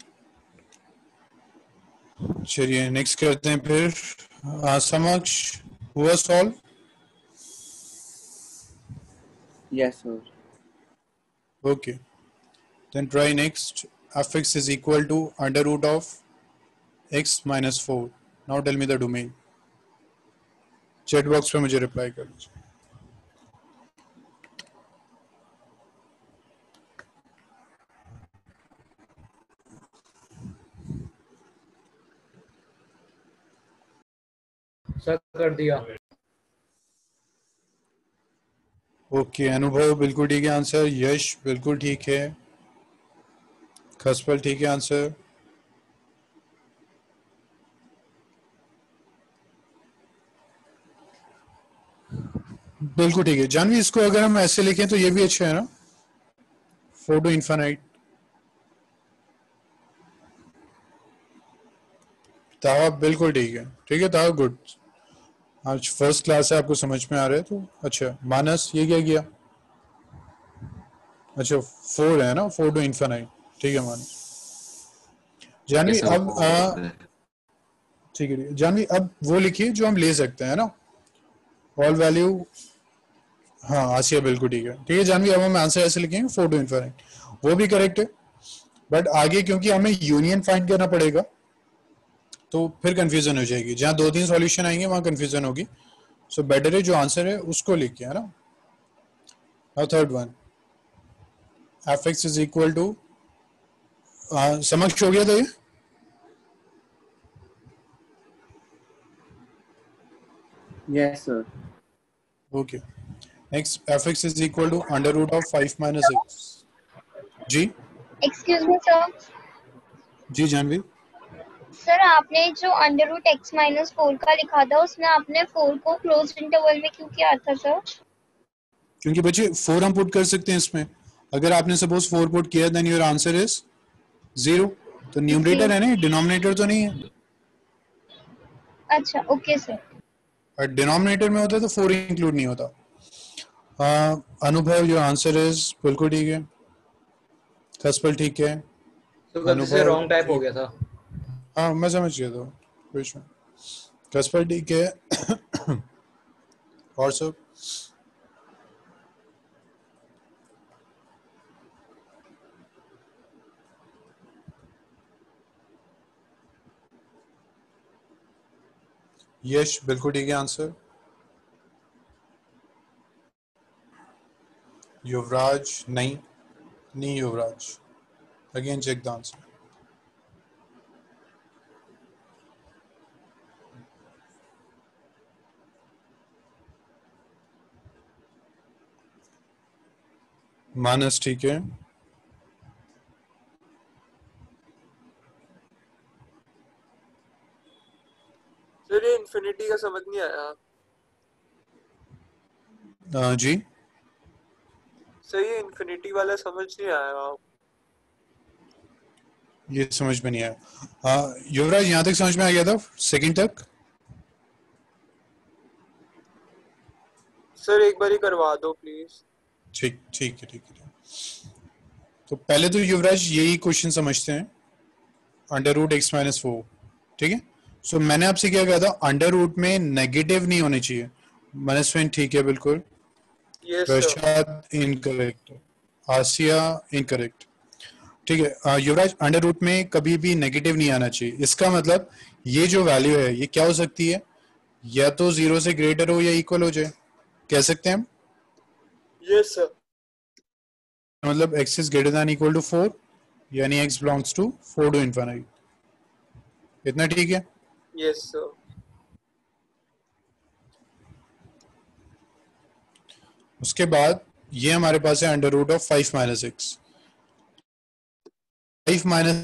चलिए नेक्स्ट करते हैं फिर। आ, समक्ष हुआ solve? Yes sir. Okay then try next. fx is equal to under root of x minus four. Now tell me the domain. Chat box पे मुझे रिप्लाई कर लीजिए। सर कर दिया। ओके अनुभव बिल्कुल ठीक है आंसर, यश बिल्कुल ठीक है, खसपल ठीक है आंसर, बिल्कुल ठीक है। जानवी इसको अगर हम ऐसे लिखें तो ये भी अच्छा है ना, फोर टू इन्फिनिट। तावा बिल्कुल ठीक है, ठीक है तावा गुड। आज फर्स्ट क्लास है, आपको समझ में आ रहा है तो अच्छा। मानस ये क्या किया? अच्छा फोर है ना, फोर टू इन्फिनाइट, ठीक है मानस। जानवी अब आ, ठीक है जानवी, अब वो लिखिए जो हम ले सकते हैं ना, ऑल वैल्यू। हाँ आसिया बिल्कुल ठीक है, ठीक है जानवी। अब हम आंसर ऐसे लिखेंगे फोर टू इन्फिनाइट, वो भी करेक्ट है। बट आगे क्योंकि हमें यूनियन फाइंड करना पड़ेगा तो फिर कंफ्यूजन हो जाएगी, जहाँ दो तीन सॉल्यूशन आएंगे वहां कंफ्यूजन होगी। सो बेटर है जो आंसर है उसको लिख के, है ना। Now third one, F x is equal to, Samaksh हो गया था ये? Yes, sir. Okay, next F x is equal to under root of five minus X. जी एक्सक्यूज मी सर। जी जानवी। सर आपने जो under root X minus four का लिखा था उसमें आपने फोर को क्लोज इंटरवल में क्यों किया था सर? क्योंकि बच्चे फोर हम पुट कर सकते हैं इसमें। अगर आपने सपोज फोर पुट किया then your answer is zero. तो न्यूमरेटर है ना, डिनोमिनेटर तो नहीं है। अच्छा ओके सर। और डिनोमिनेटर में होता है तो फोर इंक्लूड नहीं होता। uh, अनुभव योर आंसर इज बिल्कुल ठीक है। कस्पल ठीक है। तो गलती से रॉन्ग टाइप हो गया था। हाँ मैं समझ गया था। कस्पल ठीक है। और सब यश बिल्कुल ठीक है आंसर। युवराज नहीं, नहीं Yuvraj. Again check the answer. Manas ठीक है। सर ये इन्फिनिटी का समझ नहीं आया। आ, जी सर ये इन्फिनिटी वाला समझ नहीं आया। ये समझ में नहीं आया। युवराज यहाँ तक समझ में आ गया था, सेकंड तक? सर एक बार ही करवा दो प्लीज। ठीक ठीक है ठीक है। तो पहले तो युवराज यही क्वेश्चन समझते हैं, under root X minus four, ठीक है। सो मैंने आपसे क्या कहा था, अंडर रूट में नेगेटिव नहीं होने चाहिए। मनस्विन ठीक है बिल्कुल। Yes Prasad incorrect, Asiya incorrect, ठीक है। युवराज अंडर रूट में कभी भी नेगेटिव नहीं आना चाहिए। इसका मतलब ये जो वैल्यू है ये क्या हो सकती है, या तो जीरो से ग्रेटर हो या इक्वल हो जाए, कह सकते हैं हम। Yes sir. मतलब x is greater than equal to four, यानी x belongs to four to infinity. इतना ठीक है? Yes sir. उसके बाद ये हमारे पास है under root of five minus X. Five minus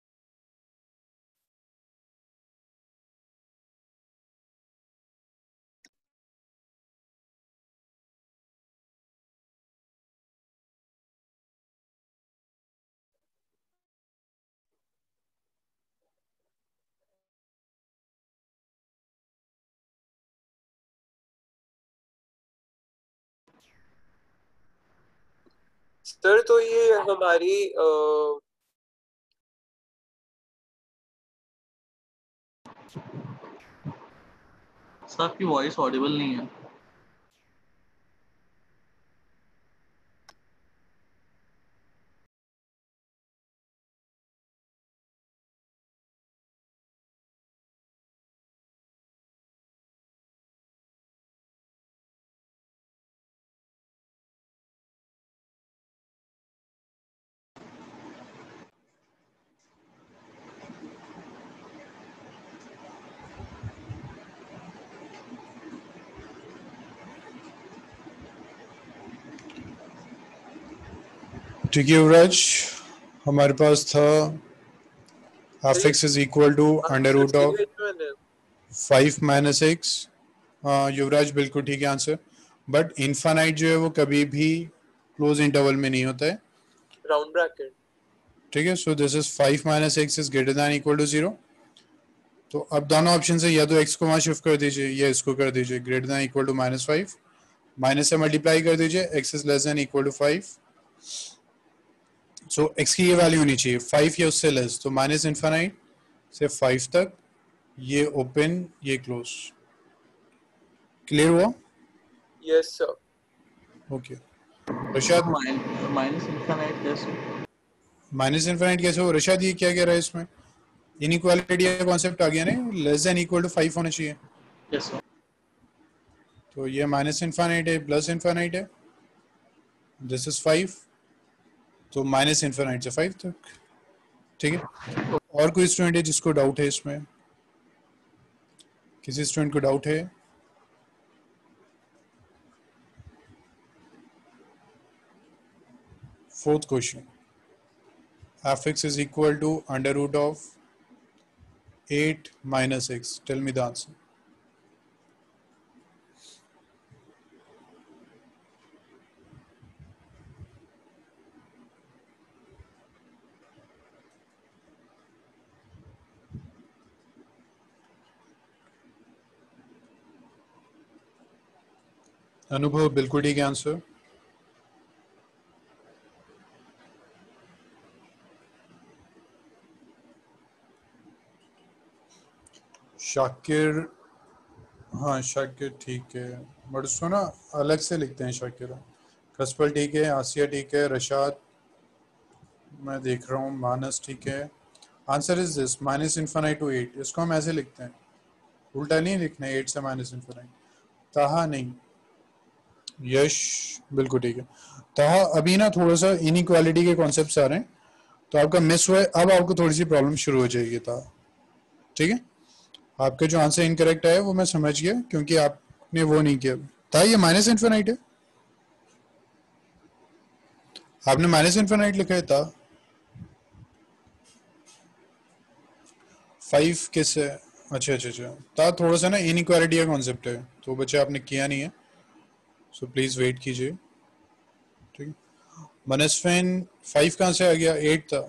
sir तो ये हमारी आ, सर आपकी वॉइस ऑडिबल नहीं है। ठीक है युवराज, हमारे पास था F x is equal to under root of five minus X. Yuvraj बिल्कुल ठीक है आंसर। बट इनफाइनाइट जो है वो कभी भी क्लोज इंटरवल में नहीं होता है, राउंड ब्रैकेट, ठीक है। So this is five minus X is greater than equal to zero. तो अब दोनों ऑप्शन से या तो x को वहाँ शिफ्ट कर दीजिए या इसको कर दीजिए, greater than equal to minus five, minus से मल्टीप्लाई कर दीजिए, x is less than equal to five. So x की ये वैल्यू होनी चाहिए फाइव या उससे लेस, तो माइनस इन्फिनाइट से फाइव तक, ये ओपन ये क्लोज। क्लियर हुआ? Yes sir. Okay Rashad, minus infinite कैसे? माइनस इन्फिनाइट कैसे हो रशाद? ये क्या कह रहा है इसमें? इनइक्वालिटी का कॉन्सेप्ट आ गया ना, less than equal to five होना चाहिए। Yes sir. तो ये माइनस इन्फिनाइट है, प्लस इन्फिनाइट है, दिस इज फाइव, तो माइनस इन्फिनाइट से फाइव तक। ठीक है, और कोई स्टूडेंट है जिसको डाउट है इसमें? किसी स्टूडेंट को डाउट है? Fourth question, f(x) is equal to under root of eight minus x. Tell me the answer. अनुभव बिल्कुल ठीक आंसर। शाकिर, हाँ शाकिर ठीक है, बट उसको ना अलग से लिखते हैं शाकिर। कसपल ठीक है, आसिया ठीक है, रशाद मैं देख रहा हूँ, मानस ठीक है। Answer is this minus infinite to eight, इसको हम ऐसे लिखते हैं, उल्टा नहीं लिखना है, एट से माइनस इन्फिनाइट। ताहा नहीं, यश बिल्कुल ठीक है। ताहा अभी ना थोड़ा सा इनइक्वालिटी के कॉन्सेप्ट्स आ रहे हैं तो आपका मिस हुआ है, अब आपको थोड़ी सी प्रॉब्लम शुरू हो जाएगी। ताहा ठीक है, आपका जो आंसर इनकरेक्ट है वो मैं समझ गया क्योंकि आपने वो नहीं किया था। ये माइनस इन्फिनाइट है, आपने माइनस इन्फिनाइट लिखा है था। फाइव किस है? अच्छा अच्छा अच्छा, था थोड़ा सा ना इनइक्वालिटी का कॉन्सेप्ट है तो बच्चे आपने किया नहीं है, सो प्लीज वेट कीजिए। ठीक है, मनस्फेन फाइव कहाँ से आ गया? एट था।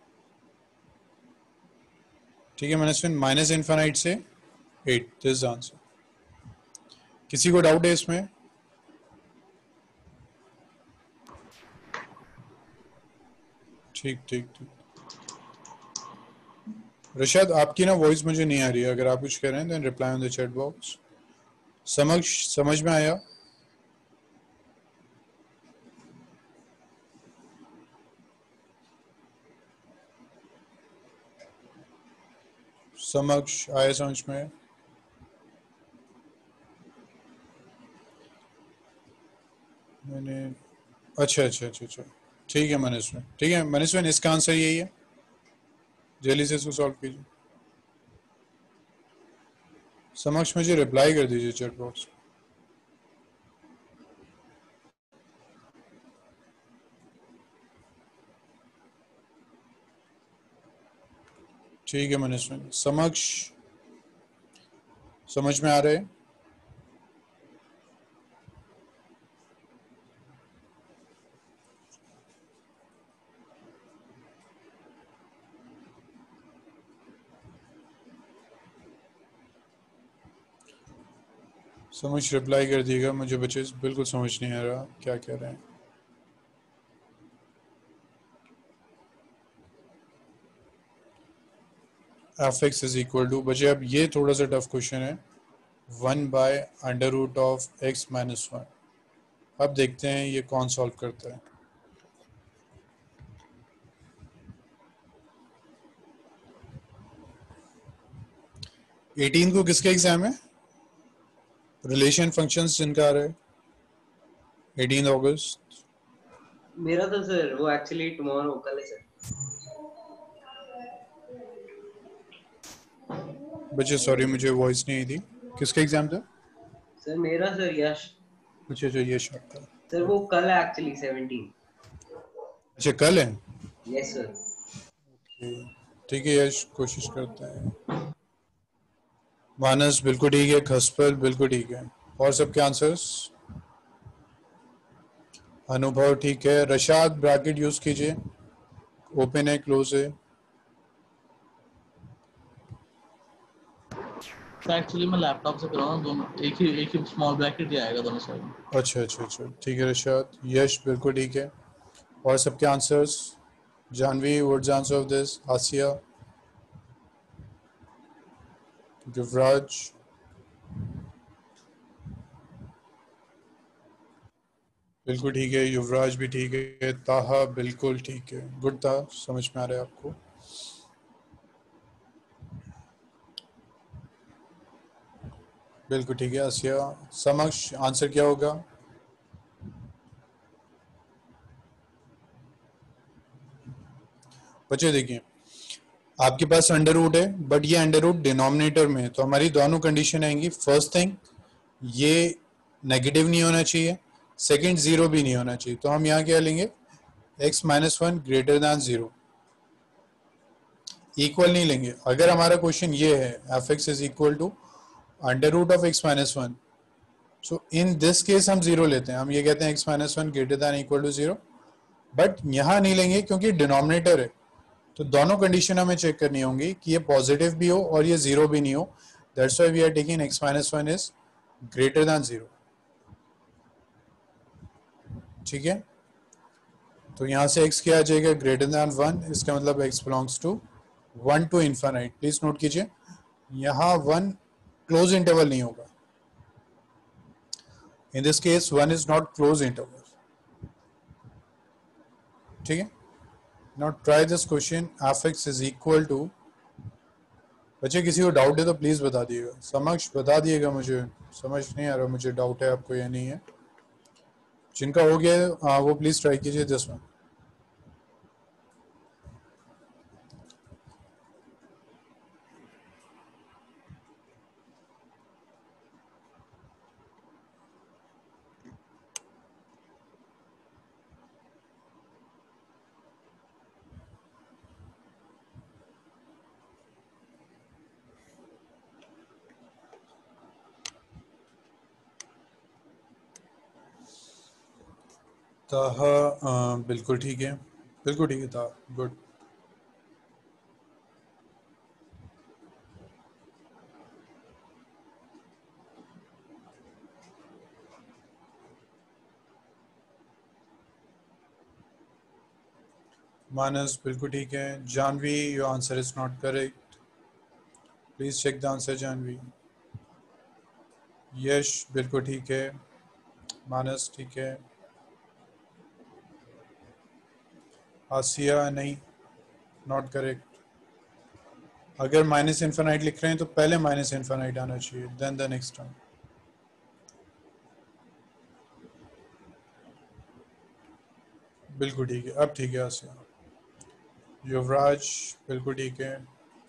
ठीक है मनस्फेन, माइनस इन्फिनाइट से एट, दिस आंसर। किसी को डाउट है इसमें? ठीक ठीक ठीक। रशाद आपकी ना वॉइस मुझे नहीं आ रही है, अगर आप कुछ कह रहे हैं then reply on the chat box. समझ समझ में आया? समक्ष आया समझ में? मैंने अच्छा अच्छा अच्छा अच्छा ठीक है मनस्विन, ठीक है मनस्विन, इसका आंसर यही है, जल्दी से इसको सॉल्व कीजिए। समक्ष मुझे रिप्लाई कर दीजिए चैट बॉक्स। ठीक है मनस्विन, समक्ष समझ में आ रहे हैं? समझ रिप्लाई कर दिएगा, मुझे बच्चे बिल्कुल समझ नहीं आ रहा क्या कह रहे हैं। F x is equal to, बच्चे अब ये थोड़ा सा टफ क्वेश्चन है, one by under root of X minus one. अब देखते हैं ये कौन सॉल्व करता है। एटीन को किसका एग्जाम है? रिलेशन फंक्शंस जिनका आ रहा है एटीन अगस्त। मेरा तो सर वो एक्चुअली टुमारो, कल है सर। बच्चे सॉरी मुझे वॉइस नहीं आई थी, किसका एग्जाम था? सर मेरा सर यश। अच्छा अच्छा यश आपका सर वो कल है एक्चुअली सेवनटीन। अच्छा कल है? Yes sir. ठीक है यश, कोशिश करते हैं। मानस बिल्कुल ठीक है, खसपल बिल्कुल ठीक है, और सबके आंसर्स? अनुभव ठीक है, रशाद ब्रैकेट यूज कीजिए, ओपन है क्लोज है। तो एक्चुअली मैं लैपटॉप से कर रहा हूँ, दोनों एक ही एक ही स्मॉल ब्रैकेट ही आएगा दोनों साइड में। अच्छा अच्छा अच्छा ठीक है रशाद। यश बिल्कुल ठीक है। और सबके answers? Janvi, what's the answer of this? Asiya, Yuvraj, बिल्कुल ठीक है। युवराज भी ठीक है। ताहा बिल्कुल ठीक है। गुड ताहा, समझ में आ रहा है आपको। बिल्कुल ठीक है। आसिया, समक्ष आंसर क्या होगा? बच्चे देखिए, आपके पास अंडर रूट है बट ये अंडर रूट डिनोमिनेटर में है, तो हमारी दोनों कंडीशन आएंगी। फर्स्ट थिंग, ये नेगेटिव नहीं होना चाहिए, सेकंड जीरो भी नहीं होना चाहिए। तो हम यहाँ क्या लेंगे? x minus one greater than zero, equal नहीं लेंगे। अगर हमारा क्वेश्चन ये है F x is equal to under root of X minus one, so in this case हम जीरो लेते हैं। हम ये कहते हैं x minus one greater than equal to zero, but यहाँ नहीं लेंगे क्योंकि डिनोमिनेटर है। तो दोनों कंडीशन हमें चेक करनी होंगी कि ये पॉजिटिव भी हो और ये जीरो भी नहीं हो। That's why we are taking x minus one is greater than zero. ठीक है, तो यहाँ से x क्या आ जाएगा? Greater than one. इसका मतलब x belongs to one to infinite. Please note कीजिए, यहाँ वन क्लोज इंटरवल नहीं होगा। In this case one is not close interval. ठीक है, now try this question. F x is equal to, बच्चे किसी को डाउट है तो प्लीज बता दिएगा, समक्ष बता दिएगा। मुझे समझ नहीं आ रहा, मुझे डाउट है आपको या नहीं है। जिनका हो गया है वो प्लीज ट्राई कीजिए दिस वन। ताहा बिल्कुल ठीक है, बिल्कुल ठीक है ताहा, गुड। मानस बिल्कुल ठीक है। Janvi, your answer is not correct, please check the answer Janvi. Yash बिल्कुल ठीक है। मानस ठीक है। आसिया नहीं, नॉट करेक्ट। अगर माइनस इन्फिनाइट लिख रहे हैं तो पहले माइनस इन्फिनाइट आना चाहिए, देन द नेक्स्ट टर्म। बिल्कुल ठीक है, अब ठीक है आसिया। युवराज बिल्कुल ठीक है।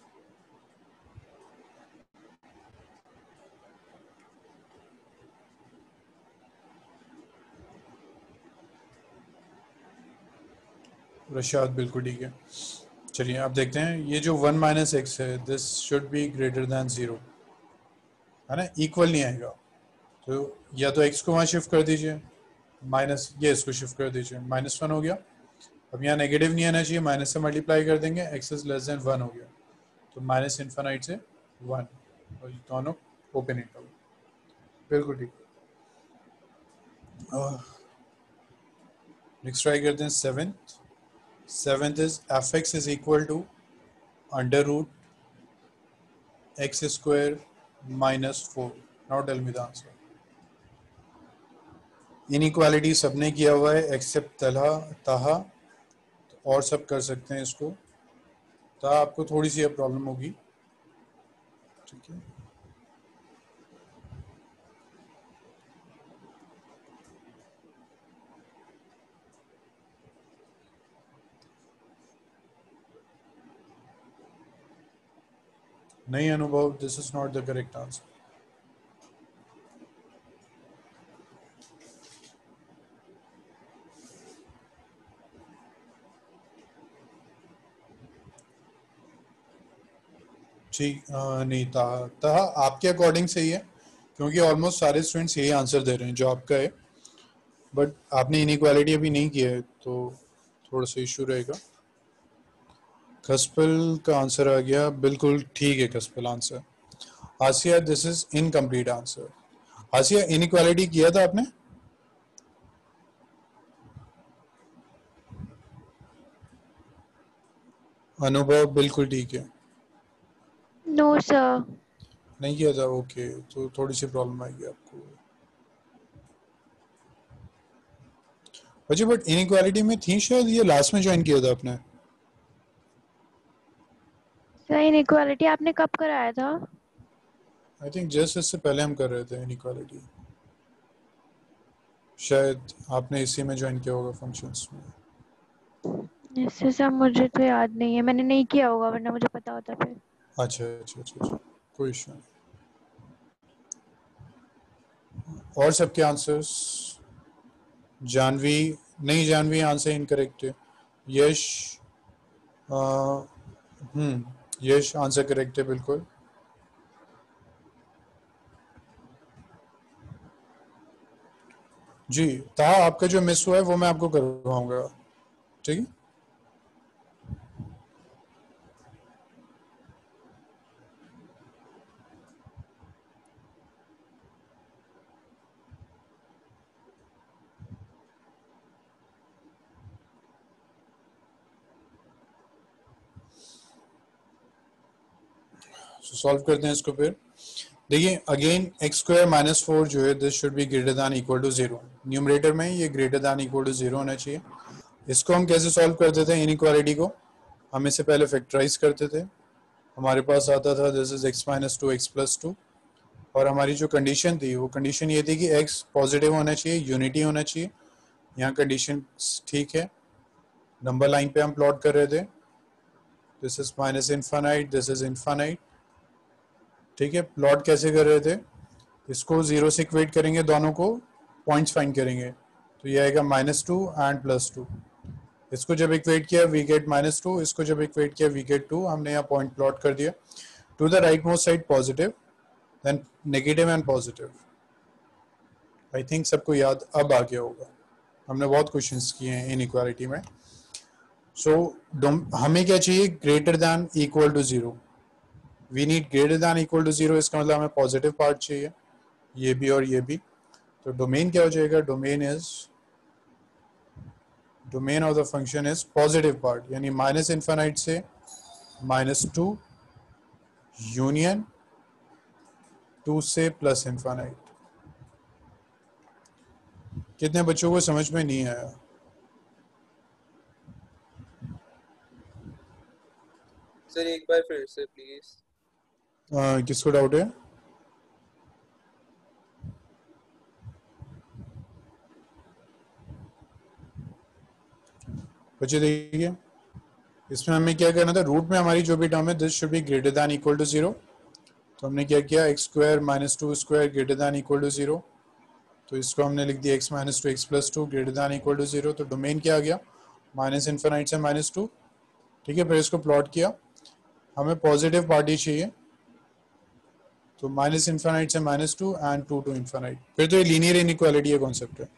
रशाद बिल्कुल ठीक है। चलिए आप देखते हैं, ये जो वन माइनस एक्स है this should be greater than zero, है ना, इक्वल नहीं आएगा। तो या तो एक्स को वहाँ शिफ्ट कर दीजिए, माइनस ये इसको शिफ्ट कर दीजिए, माइनस वन हो गया। अब यहाँ नेगेटिव नहीं आना चाहिए, माइनस से मल्टीप्लाई कर देंगे, X is less than one हो गया, तो माइनस इन्फिनाइट से वन, और ये दोनों ओपन इंटरवल। बिल्कुल ठीक। नेक्स्ट ट्राई करते हैं seventh. Seventh is f(x) is equal to under root x square minus four. Now tell me the answer. Inequality सबने किया हुआ है except तलहा ताहा, और सब कर सकते हैं इसको। ताहा आपको थोड़ी सी अब प्रॉब्लम होगी, ठीक है। नहीं Anubhav, this is not the correct answer. ठीक नहीं था, था आपके अकॉर्डिंग सही है क्योंकि ऑलमोस्ट सारे स्टूडेंट्स यही आंसर दे रहे हैं जो आपका है, बट आपने इनइक्वालिटी अभी नहीं किया है तो थोड़ा सा इशू रहेगा। कस्पल का आंसर आ गया, बिल्कुल ठीक है कस्पल answer. Asiya this is incomplete answer. Asiya inequality किया था आपने? अनुभव बिल्कुल ठीक है। No sir. नहीं किया था, ओके, तो थोड़ी सी प्रॉब्लम आएगी आपको। अच्छा, बट इनइक्वालिटी में थी शायद, ये लास्ट में ज्वाइन किया था आपने? सर इनइक्वालिटी आपने कब कराया था? आई थिंक जस्ट इससे पहले हम कर रहे थे इनइक्वालिटी, शायद आपने इसी में ज्वाइन किया होगा फंक्शंस में। इससे सर मुझे तो याद नहीं है, मैंने नहीं किया होगा वरना मुझे पता होता फिर। अच्छा अच्छा अच्छा अच्छा, कोई इशू नहीं। और सबके आंसर्स? जानवी नहीं, जानवी आंसर इनकरेक्ट है। यश आ, हम्म यश आंसर करेक्ट है बिल्कुल। जी, ताहा आपका जो मिस हुआ है वो मैं आपको करवाऊंगा, ठीक है? सॉल्व करते हैं इसको। फिर देखिए again X square minus four जो है this should be greater than equal to zero. Numerator में ये greater than equal to zero होना चाहिए। इसको हम कैसे सॉल्व करते थे इनइक्वालिटी को? हम इससे पहले फैक्टराइज करते थे। हमारे पास आता था this is X minus two X plus two, और हमारी जो कंडीशन थी वो कंडीशन ये थी कि एक्स पॉजिटिव होना चाहिए, यूनिटी होना चाहिए। यहाँ कंडीशन ठीक है। नंबर लाइन पे हम प्लॉट कर रहे थे, this is minus infinite, this is infinite, ठीक है। प्लॉट कैसे कर रहे थे? इसको जीरो से इक्वेट करेंगे, दोनों को पॉइंट्स फाइंड करेंगे, तो ये आएगा minus two and plus two. इसको जब इक्वेट किया वी गेट माइनस टू, इसको जब इक्वेट किया वी गेट टू। हमने यहाँ पॉइंट प्लॉट कर दिया। To the right most side positive, then negative and positive. I think सबको याद अब आ गया होगा, हमने बहुत क्वेश्चंस किए हैं इनइक्वालिटी में। सो so, हमें क्या चाहिए? Greater than equal to zero. We need greater than equal to zero, इसका मतलब हमें पॉजिटिव पार्ट चाहिए, ये भी और ये भी। तो डोमेन क्या हो जाएगा? Domain is domain of the function is positive part, यानी माइनस इनफाइनाइट से माइनस टू यूनियन टू से प्लस इनफाइनाइट। कितने बच्चों को समझ में नहीं आया? सर एक बार फिर से प्लीज। uh, किसको डाउट है? बच्चे देखिए, इसमें हमें क्या करना था? रूट में हमारी जो भी टर्म है this should be greater than equal to zero. तो हमने क्या किया? X square minus two square greater than equal to zero, तो इसको हमने लिख दिया X minus two X plus two greater than equal to zero. तो डोमेन क्या आ गया? माइनस इन्फिनाइट से माइनस टू, ठीक है। फिर इसको प्लॉट किया, हमें पॉजिटिव पार्टी चाहिए, तो माइनस इन्फिनाइट से minus two and two to infinite. फिर तो ये लीनियर इनइक्वालिटी का कॉन्सेप्ट है।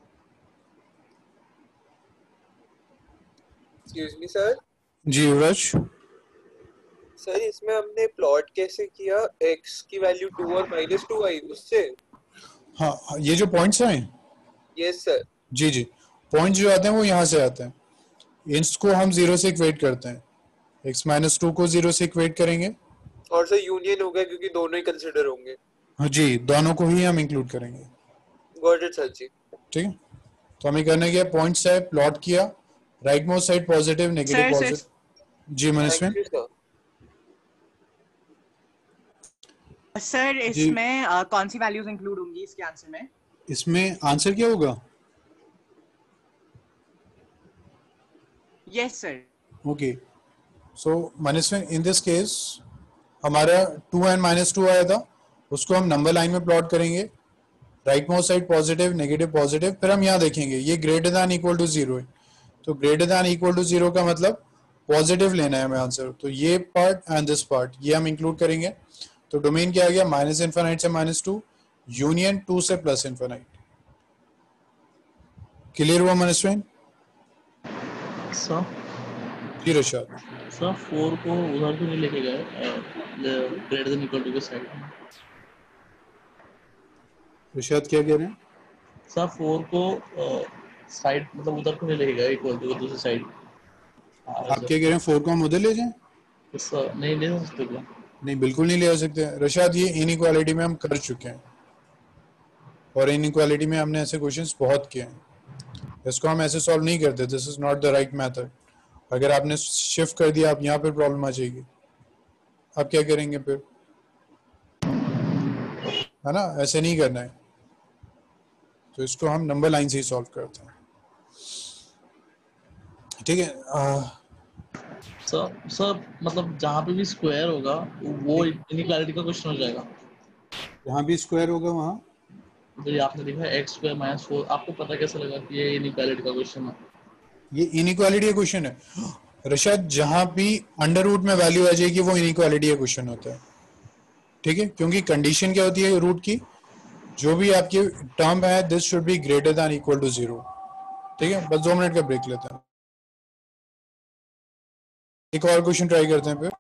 Excuse me sir. जी युवराज। सर इसमें हमने प्लॉट कैसे किया? x की वैल्यू टू और माइनस टू आई उससे? हाँ, ये जो पॉइंट्स हैं, यस सर। जी जी, पॉइंट्स जो आते हैं वो यहाँ से आते हैं। इसको हम जीरो से इक्वेट करते हैं, x माइनस टू को जीरो से इक्वेट करेंगे, और सर यूनियन होगा क्योंकि दोनों ही कंसिडर होंगे। हाँ जी, दोनों को ही हम इंक्लूड करेंगे। Got it sir ji. ठीक है, तो हमें करने क्या? पॉइंट्स है, प्लॉट किया, right most side positive negative positive. जी मनस्विन। सर इसमें uh, कौन सी वैल्यूज इंक्लूड होंगी इसके आंसर में? इसमें आंसर क्या होगा? Yes sir. Okay, so Manasvin in this case हमारा टू एंड माइनस टू आया था, उसको हम नंबर लाइन में प्लॉट करेंगे, right most side positive negative positive. फिर हम यहाँ देखेंगे ये greater than equal to zero है, तो greater than equal to zero का मतलब पॉजिटिव लेना है हमें आंसर, तो ये पार्ट एंड दिस पार्ट ये हम इंक्लूड करेंगे। तो डोमेन क्या आ गया? माइनस इनफिनाइट से माइनस टू यूनियन टू से प्लस इनफिनाइट। क्लियर हुआ Manasvin? Sir ji Rashad. Sir four को उधर क्यों नहीं लेके गए ग्रेटर देन इक्वल टू के साइड में? इरशाद क्या कह रहे हैं? सर फोर को साइड मतलब उधर क्यों नहीं लेके गए इक्वल टू के दूसरी साइड? आप क्या कह रहे हैं, फोर को हम उधर ले जाएं? सर नहीं ले सकते क्या? नहीं, बिल्कुल नहीं ले आ सकते रशाद, ये इनइक्वालिटी में हम कर चुके हैं और इनइक्वालिटी में हमने ऐसे क्वेश्चंस बहुत किए हैं, इसको हम ऐसे सॉल्व नहीं करते। This is not the right method. अगर आपने शिफ्ट कर दिया, आप यहाँ पर प्रॉब्लम आ जाएगी, आप क्या करेंगे फिर, है ना? ऐसे नहीं करना है, तो इसको हम नंबर लाइन से ही सॉल्व करते हैं, ठीक है? सर सर मतलब जहाँ पे भी स्क्वायर होगा वो इनइक्वालिटी का क्वेश्चन हो जाएगा। जहाँ भी स्क्वायर होगा वहाँ, तो ये आपने देखा एक्स स्क्वायर माइनस फोर, आपको पता कैसे लगा कि ये इनइक्वालिटी का क्वेश्चन है? ये इनइक्वालिटी का क्वेश्चन है रशाद। जहाँ भी अंडर रूट में वैल्यू आ जाएगी वो इनइक्वालिटी का क्वेश्चन होता है, ठीक है? क्योंकि कंडीशन क्या होती है रूट की, जो भी आपकी टर्म है this should be greater than equal to zero, ठीक है? बस दो मिनट का ब्रेक लेते हैं, एक और क्वेश्चन ट्राई करते हैं फिर।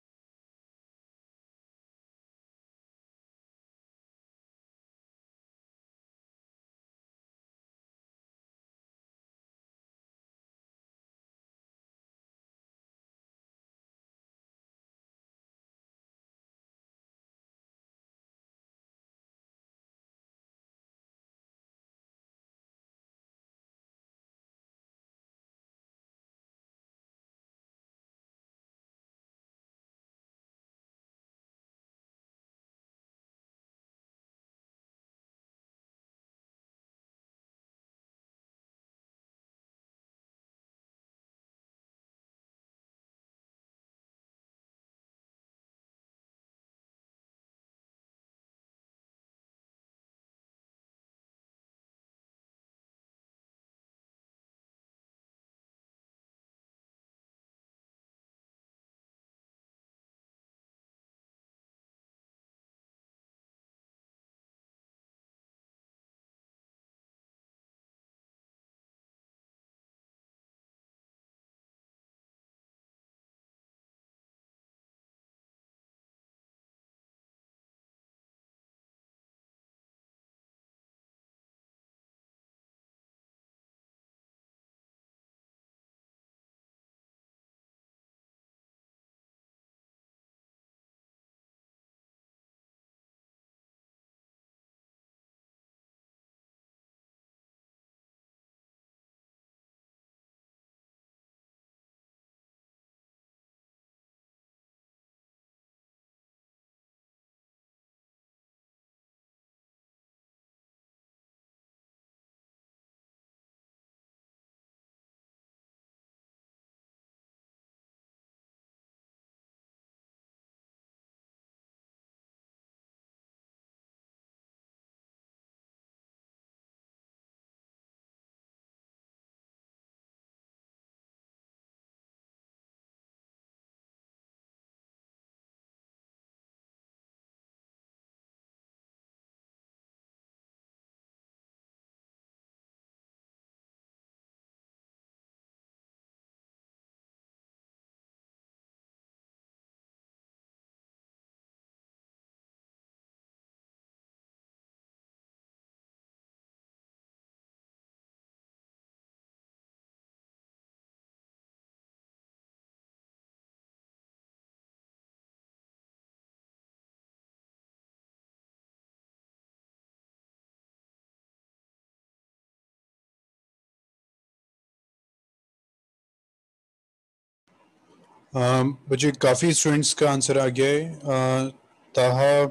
बच्चे काफ़ी स्टूडेंट्स का आंसर आ गया है, ताहा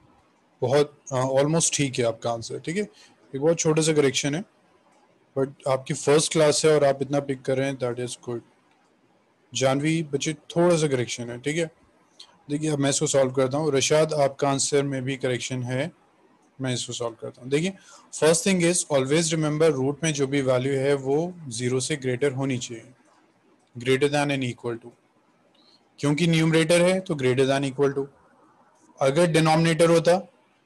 बहुत ऑलमोस्ट ठीक है आपका आंसर, ठीक है? एक बहुत छोटा सा करेक्शन है, बट आपकी फर्स्ट क्लास है और आप इतना पिक कर रहे हैं, दैट इज़ गुड। जानवी बच्चे थोड़ा सा करेक्शन है, ठीक है? देखिए अब मैं इसको सॉल्व करता हूँ। रशाद आपका आंसर में भी करेक्शन है, मैं इसको सॉल्व करता हूँ। देखिए first thing is always remember root में जो भी वैल्यू है वो जीरो से ग्रेटर होनी चाहिए, greater than and equal to, क्योंकि न्यूमरेटर है तो ग्रेटर दैन इक्वल टू। अगर डिनोमिनेटर होता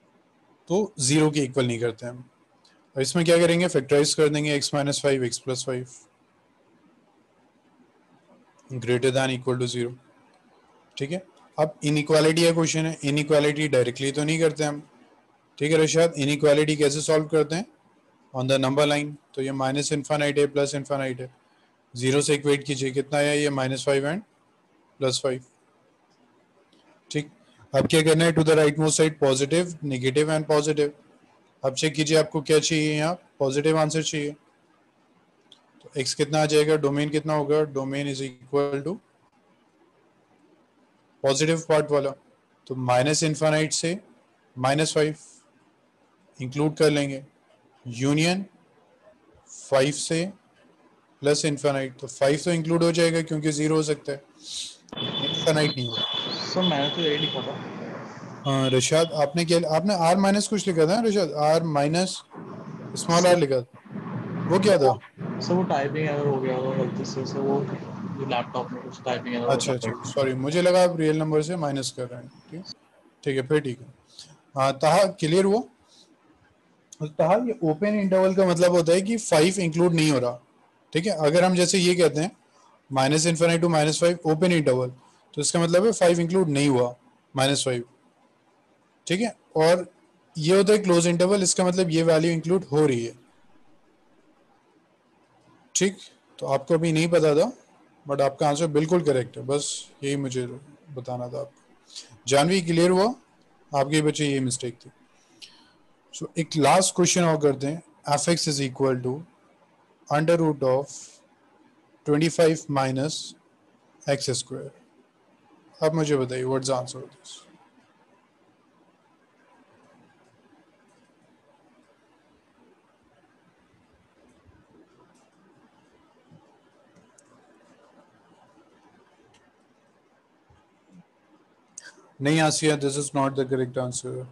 तो जीरो के इक्वल नहीं करते हम। और इसमें क्या करेंगे, फैक्टराइज कर देंगे X minus five X plus five, greater than equal to zero. ठीक है, अब इनइक्वालिटी का क्वेश्चन है, इनइक्वालिटी डायरेक्टली तो नहीं करते हम। ठीक है रशाद, इनइक्वालिटी कैसे सॉल्व करते हैं? On the number line. तो ये माइनस इन्फानाइट है प्लस इन्फानाइट है, जीरो से इक्वेट कीजिए, कितना है ये? Minus five and plus five. ठीक, अब क्या करना है? To the right most side positive, negative and positive. अब चेक कीजिए आपको क्या चाहिए, यहाँ पॉजिटिव आंसर चाहिए। तो x कितना आ जाएगा? डोमेन कितना होगा? Domain is equal to positive part वाला, तो माइनस इन्फानाइट से माइनस फाइव इंक्लूड कर लेंगे, यूनियन फाइव से प्लस इन्फानाइट, तो फाइव तो इंक्लूड हो जाएगा क्योंकि जीरो हो सकता है, इन्फानाइट नहीं होगा। सर मैंने तो यही लिखा था। हाँ रशाद, आपने क्या, आपने आर माइनस कुछ लिखा था Rashad, R minus small R लिखा था, वो क्या था? सर वो टाइपिंग एरर हो गया था गलती से, सर वो लैपटॉप में कुछ टाइपिंग एरर अच्छा अच्छा, सॉरी, मुझे लगा आप रियल नंबर से माइनस कर रहे हैं। ठीक ठीक है, फिर ठीक है। हाँ ताहा, क्लियर हुआ? ताहा, ये ओपन इंटरवल का मतलब होता है कि फाइव इंक्लूड नहीं हो रहा। ठीक है, अगर हम जैसे ये कहते हैं minus infinity to minus five open interval, तो इसका मतलब है फाइव इंक्लूड नहीं हुआ, माइनस फाइव। ठीक है, और ये होता है क्लोज इंटरवल, इसका मतलब ये वैल्यू इंक्लूड हो रही है। ठीक, तो आपको अभी नहीं पता था, बट आपका आंसर बिल्कुल करेक्ट है, बस यही मुझे बताना था आपको। जानवी, क्लियर हुआ? आपके बच्चे ये मिस्टेक थी। सो so, एक लास्ट क्वेश्चन और करते हैं। F x is equal to under root of twenty five minus x square. अब मुझे बताइए what's the answer of this? नहीं Asiya, this is not the correct answer.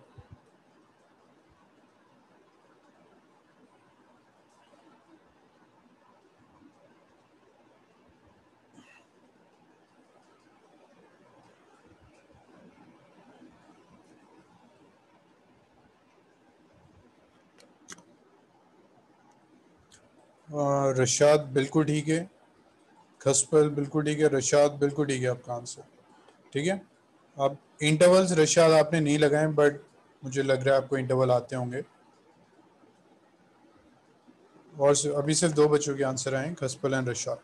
Rashad बिल्कुल ठीक है, खसपल बिल्कुल ठीक है, रशाद बिल्कुल ठीक है आपका आंसर। ठीक है, अब इंटरवल्स रशाद आपने नहीं लगाए, बट मुझे लग रहा है आपको इंटरवल आते होंगे। और अभी सिर्फ दो बच्चों के आंसर आए, खसपल and Rashad.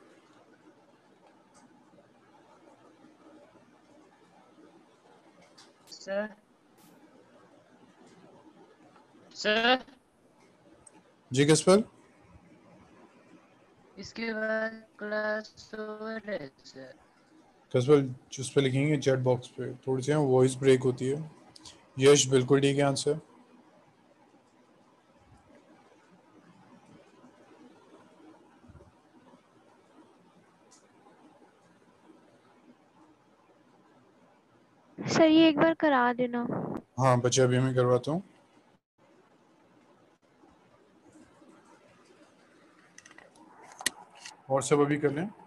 Sir sir ji खसपल, इसके बाद क्लास ओवर है सर। खसपल जिस पे लिखेंगे चैट बॉक्स पे, थोड़ी सी वॉइस ब्रेक होती है। यश बिल्कुल ठीक है आंसर। सर ये एक बार करा देना। हाँ बच्चे, अभी मैं करवाता हूँ। और सब अभी कर लें।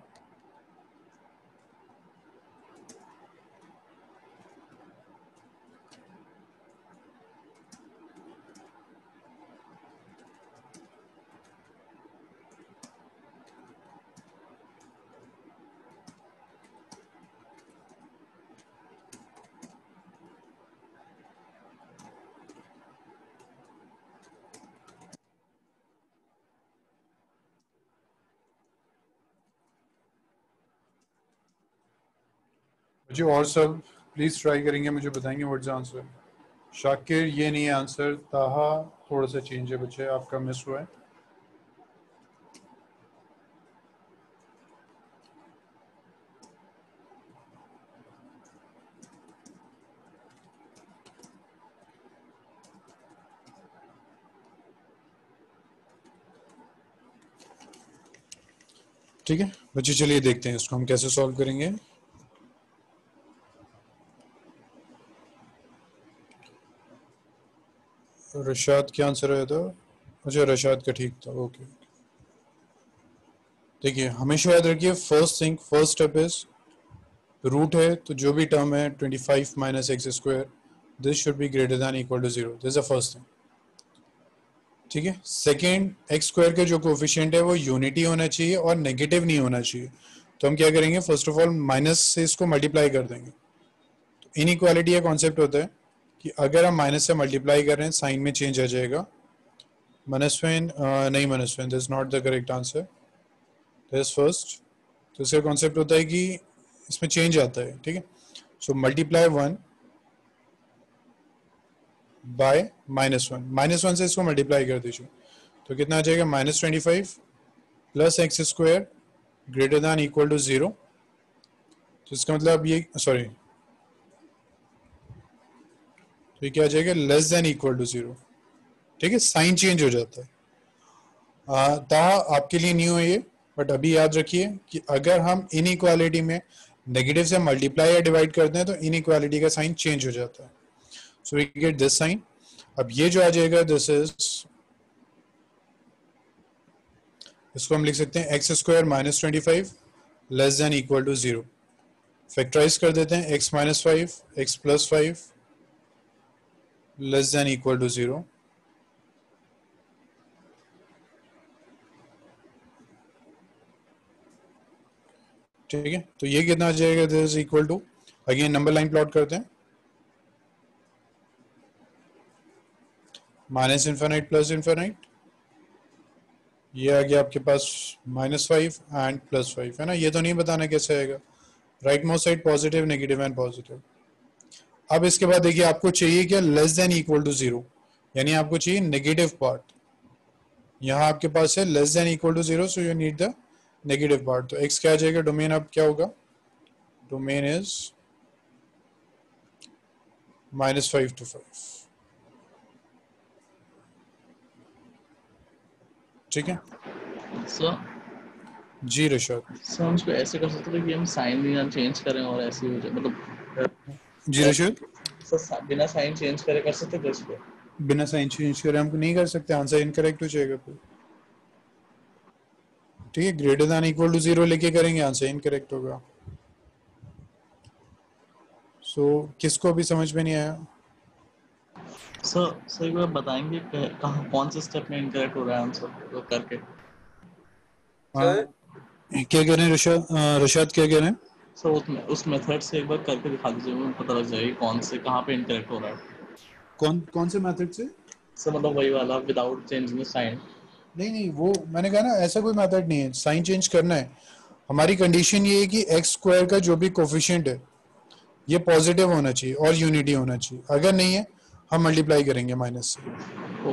बच्चे और सब प्लीज ट्राई करेंगे, मुझे बताएंगे व्हाट्स आंसर। शाकिर ये नहीं है आंसर। ताहा थोड़ा सा चेंज है बच्चे, आपका मिस हुआ है। ठीक है बच्चे, चलिए देखते हैं इसको हम कैसे सॉल्व करेंगे। रशाद क्या आंसर आया था? अच्छा रशाद का ठीक था, ओके। देखिए हमेशा याद रखिए, first thing first step is root है, तो जो भी टर्म है twenty five minus x square, this should be greater than equal to zero, this is the first thing. ठीक है, सेकेंड, एक्स स्क्वायर का जो कोफिशिएंट है वो यूनिटी होना चाहिए और नेगेटिव नहीं होना चाहिए। तो हम क्या करेंगे, फर्स्ट ऑफ ऑल माइनस से इसको मल्टीप्लाई कर देंगे। तो इनइक्वालिटी का कॉन्सेप्ट होता है कि अगर हम माइनस से मल्टीप्लाई कर रहे हैं साइन में चेंज आ जाएगा। मनस्विन नहीं, Manasvin this is not the correct answer, this first. तो इसका कॉन्सेप्ट होता है कि इसमें चेंज आता है, ठीक है। So multiply one by minus one, minus one से इसको मल्टीप्लाई कर दीजिए तो कितना आ जाएगा, minus twenty five plus X square greater than equal to zero. तो इसका मतलब ये, सॉरी, तो ये क्या आ जाएगा, less than equal to zero, ठीक है। साइन चेंज हो जाता है। ताहा आपके लिए न्यू है ये, बट अभी याद रखिए कि अगर हम इनइक्वालिटी में नेगेटिव से मल्टीप्लाई या डिवाइड करते हैं तो इनइक्वालिटी का साइन चेंज हो जाता है। So we get this sign. अब ये जो आ जाएगा, दिस इज, इसको हम लिख सकते हैं X square minus twenty five less than equal to zero. Factorise कर देते हैं, X minus five X plus five less than equal to zero. ठीक है, तो ये कितना आ जाएगा, this is equal to, again number line plot करते हैं, माइनस इन्फिनाइट प्लस इन्फिनाइट, ये आ गया आपके पास minus five and plus five, है ना। ये तो नहीं बताना कैसे आएगा, right most side positive negative and positive. अब इसके बाद देखिए आपको चाहिए क्या, less than equal to zero, यानी आपको चाहिए नेगेटिव पार्ट। यहाँ आपके पास है less than equal to zero, so you need the negative part. तो एक्स क्या आ जाएगा, डोमेन अब क्या होगा, domain is minus five to five, ठीक है सर। जी ऋषभ। सर हम इसको ऐसे कर सकते थे कि हम साइन भी ना चेंज करें और ऐसे ही हो जाए, मतलब जी ऋषभ, सर बिना साइन चेंज करे कर सकते थे इसको? बिना साइन चेंज करे हम नहीं कर सकते, आंसर इनकरेक्ट हो जाएगा फिर, ठीक है। Greater than equal to zero लेके करेंगे, आंसर इनकरेक्ट होगा। सो so, किसको अभी समझ में नहीं आया? सर सर एक बार बताएंगे कहाँ कौन से स्टेप में इनकरेक्ट हो रहा है आंसर तो करके? सर क्या कह रहे हैं ऋषाद, ऋषाद क्या कह रहे हैं? सर उस, उस मेथड से एक बार करके दिखा दीजिए, मुझे पता लग जाएगा कौन से कहाँ पे इनकरेक्ट हो रहा है। कौन कौन से मेथड से? सर मतलब वही वाला विदाउट चेंजिंग साइन। नहीं नहीं, वो मैंने कहा ना, ऐसा कोई मेथड नहीं है, साइन चेंज करना है। हमारी कंडीशन ये है कि एक्स स्क्वायर का जो भी कोफिशिएंट है ये पॉजिटिव होना चाहिए और यूनिटी होना चाहिए, अगर नहीं है हम मल्टीप्लाई करेंगे माइनस से,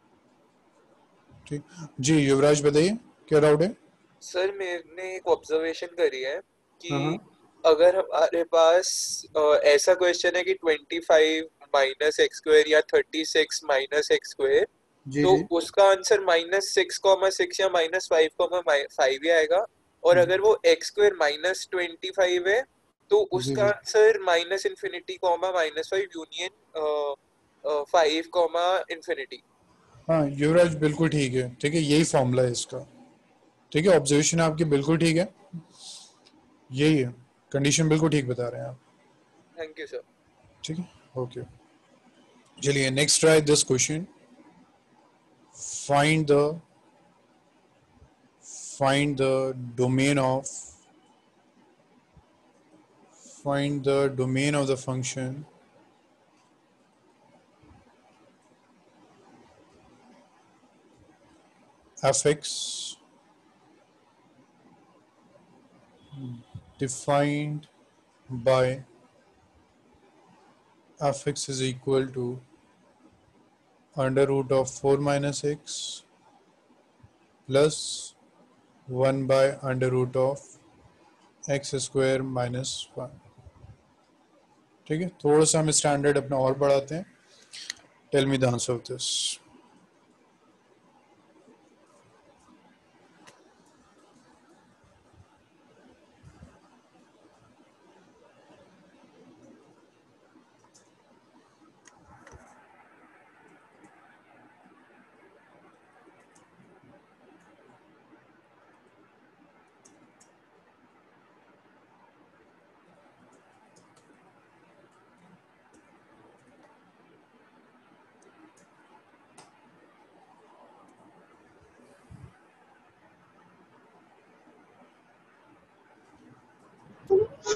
ठीक। जी युवराज बताइए क्या डाउट है? सर मैंने एक ऑब्जर्वेशन करी है कि अगर हमारे पास ऐसा क्वेश्चन है कि twenty five minus x square या thirty six minus x square, तो जी. उसका answer minus six comma six या माइनस फाइव कॉमा फाइव ही आएगा। और अगर वो x square minus twenty five है तो उसका answer minus infinity comma minus five union five comma infinity. हाँ युवराज बिल्कुल ठीक है, ठीक है, यही फॉर्मूला है इसका, ठीक है। ऑब्जर्वेशन आपकी बिल्कुल ठीक है, यही है, कंडीशन बिल्कुल ठीक बता रहे हैं आप। Thank you sir. ठीक है, ओके। चलिए next try this question. Find the find the domain of find the domain of the function fx defined by fx is equal to under root of four minus x plus one by under root of x square minus one। ठीक है, थोड़ा सा हम स्टैंडर्ड अपना और बढ़ाते हैं। Tell me the answer of this.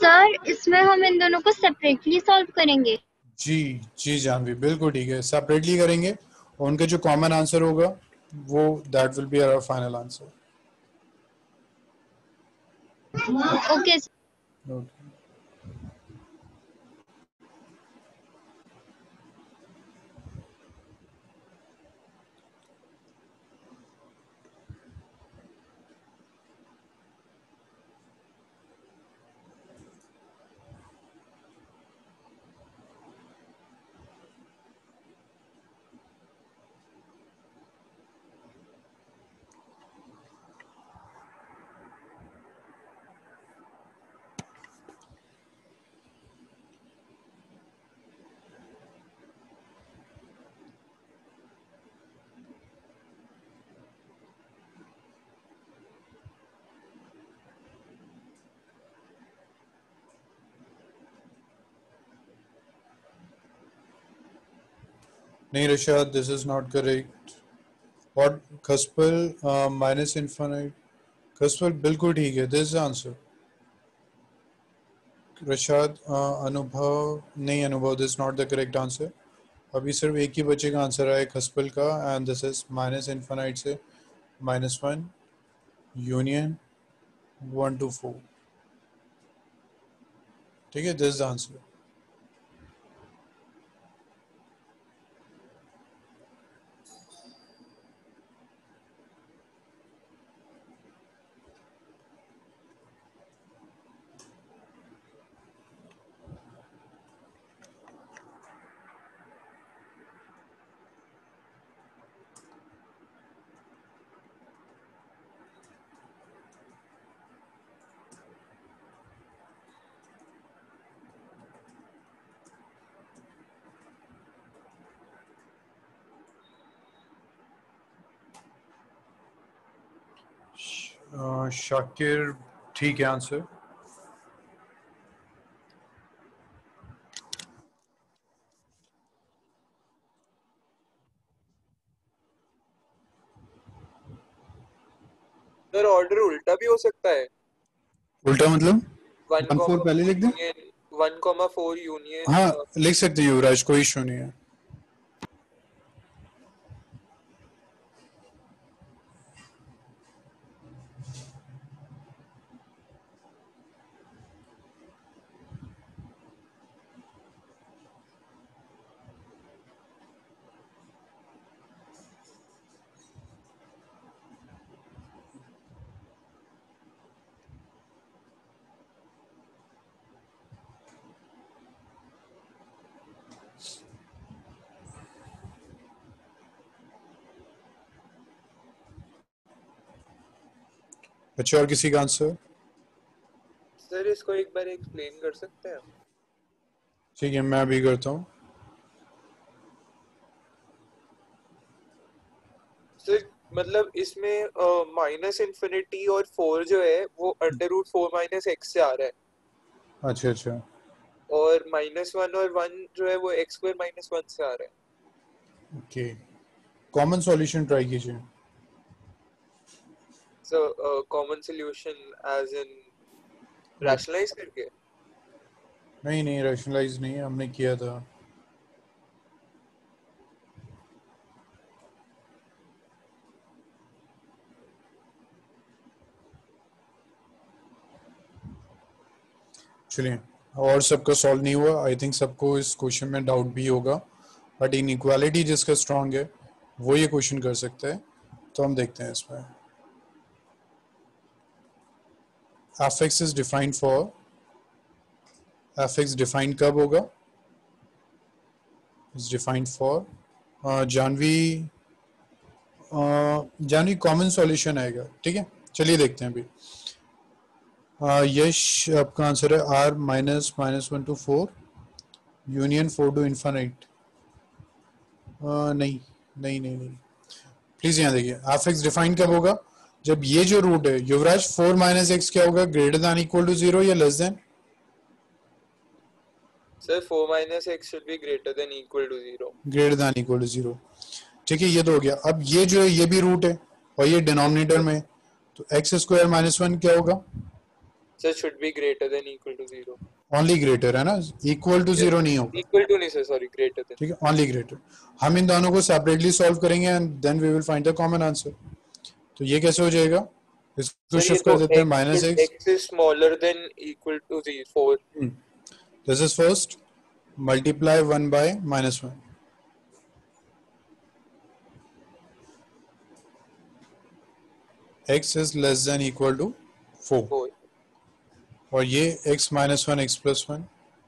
Sir इसमें हम इन दोनों को सेपरेटली सॉल्व करेंगे? जी जी जानवी, बिल्कुल ठीक है, सेपरेटली करेंगे और उनका जो कॉमन आंसर होगा वो that will be our final answer. Okay okay नहीं Rashad, this is not correct. What खसपल माइनस इनफाइनाइट, खसपल बिल्कुल ठीक है, this is answer. Rashad uh, Anubhav नहीं, Anubhav this not the correct answer. अभी सिर्फ एक ही बच्चे का आंसर है खसपल का, and this is minus infinite से minus one union one to four. ठीक है, this is answer. Uh, Shakir ठीक है आंसर। सर ऑर्डर उल्टा भी हो सकता है। उल्टा मतलब वन वन फोर पहले लिख दें। One comma four union. हाँ लिख सकते हैं युवराज, कोई इशू नहीं है। अच्छा, और किसी का आंसर? सर इसको एक बार एक्सप्लेन कर सकते हैं? ठीक है, मैं अभी करता हूँ। सर मतलब इसमें माइनस इन्फिनिटी और फोर जो है वो under root four minus x से आ रहा है। अच्छा अच्छा। और माइनस वन और वन जो है वो एक्स स्क्वायर माइनस वन से आ रहा है। ओके, कॉमन सॉल्यूशन ट्राई कीजिए। So common solution as in rationalize करके? नहीं नहीं, रैशनलाइज नहीं, हमने किया था। चलिए, और सबका सॉल्व नहीं हुआ। आई थिंक सबको इस क्वेश्चन में डाउट भी होगा, बट इनइक्वालिटी जिसका स्ट्रांग है वो ये क्वेश्चन कर सकता है। तो हम देखते हैं इसमें। F x is defined for, f x defined कब होगा? Is defined for Janvi, Janvi common solution आएगा। ठीक है, चलिए देखते हैं अभी। Uh, यश आपका आंसर है R minus minus one to four union four two infinite. नहीं नहीं नहीं नहीं, प्लीज यहाँ देखिए, एफ एक्स डिफाइन कब होगा? जब ये जो रूट है युवराज फोर माइनस एक्स क्या होगा, greater than equal to zero या less than? Sir four minus x should be greater than equal to zero. Greater than equal to zero, ठीक है, ये तो हो गया। अब ये जो है ये भी रूट है और ये डिनोमिनेटर में, तो एक्स स्क्वायर माइनस वन क्या होगा? So it should be greater than equal to zero. Only greater है ना, equal to zero नहीं होगा. Equal to नहीं sir, sorry, greater than. ठीक है, only greater. हम इन दोनों को separately solve करेंगे and then we will find the common answer. तो ये कैसे हो जाएगा? इसको शिफ्ट कर देते हैं minus x. X is smaller than equal to zero, four. Hmm. This is first. Multiply one by minus one. X is less than equal to four. four. और ये x minus one x plus one.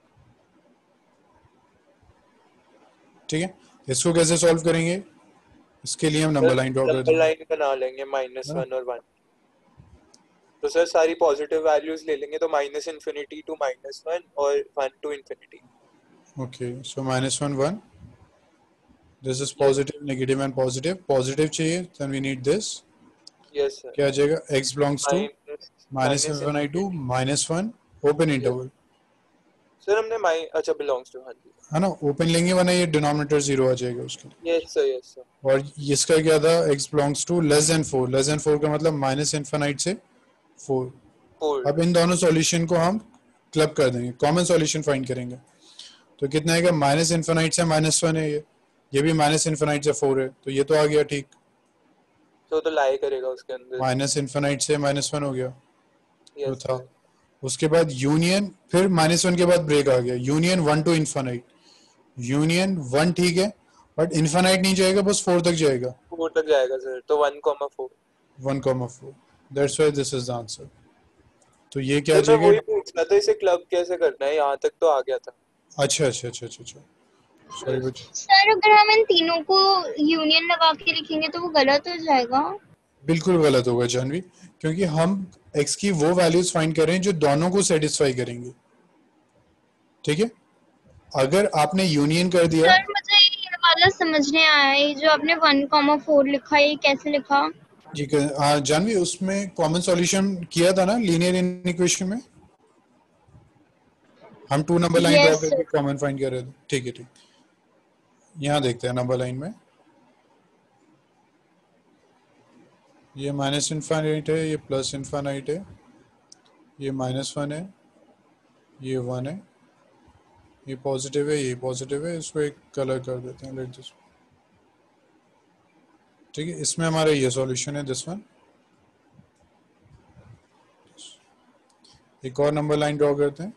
ठीक है, इसको कैसे सॉल्व करेंगे? इसके लिए हम नंबर लाइन ड्रॉ कर देंगे. नंबर लाइन बना लेंगे माइनस वन और वन. तो सर सारी पॉजिटिव वैल्यूज ले लेंगे, तो minus infinity to minus one और one to infinity. Okay, so minus one one. This is positive, negative and positive. Positive चाहिए, then we need this. Yes sir. क्या आ जाएगा? x belongs to minus infinity to minus one open interval. Sir हमने माइ अच्छा belongs to, हाँ जी है ना, ओपन लेंगे वरना ये डिनोमिनेटर जीरो आ जाएगा उसके लिए. Yes sir, yes sir. और इसका क्या था? x belongs to less than four. less than four का मतलब माइनस इन्फिनिटी से फोर. अब इन दोनों सॉल्यूशन को हम क्लब कर देंगे, कॉमन सॉल्यूशन फाइंड करेंगे. तो कितना आएगा? माइनस इन्फिनिटी से माइनस वन है, ये ये भी माइनस इन्फिनिटी से फोर है, तो ये तो आ गया. ठीक, तो तो लाई करेगा उसके अंदर. माइनस इन्फिनिटी से माइनस वन हो गया. yes, था. उसके बाद यूनियन, फिर माइनस वन के बाद ब्रेक आ गया. Union one to infinity. Union one ठीक है, बट इन्फिनिटी नहीं जाएगा, बस फोर तक जाएगा. फोर तक जाएगा सर, तो one comma four. One comma four. That's why this is the answer. तो ये क्या तो जाएगा? वही पूछना था, इसे क्लब कैसे करना है, यहाँ तक तो आ गया था. अच्छा अच्छा अच्छा अच्छा अच्छा सॉरी बच्चे. सर अगर हम इन तीनों को यूनियन लगा के लिखेंगे तो वो गलत हो जाएगा. बिल्कुल गलत होगा जानवी, क्योंकि हम x की वो वैल्यूज फाइंड कर रहे हैं जो दोनों को सेटिस्फाई करेंगे. ठीक है, अगर आपने यूनियन कर दिया. सर मुझे ये वाला समझ नहीं आया, ये जो आपने वन कॉमा फोर लिखा है, ये कैसे लिखा? जी हाँ जानवी, उसमें कॉमन सॉल्यूशन किया था ना लीनियर इक्वेशन में. हम टू नंबर लाइन ड्रॉ करके कॉमन फाइंड कर रहे थे. ठीक है ठीक. यहाँ देखते हैं नंबर लाइन में. ये माइनस इन्फिनिटी है, ये प्लस इन्फिनिटी है, ये माइनस वन है, ये वन है, ये पॉजिटिव है, ये पॉजिटिव है. इसको एक कलर कर देते हैं, लेट दिस. ठीक है, इसमें हमारा ये सॉल्यूशन है, दिस वन. एक और नंबर लाइन ड्रॉ करते हैं.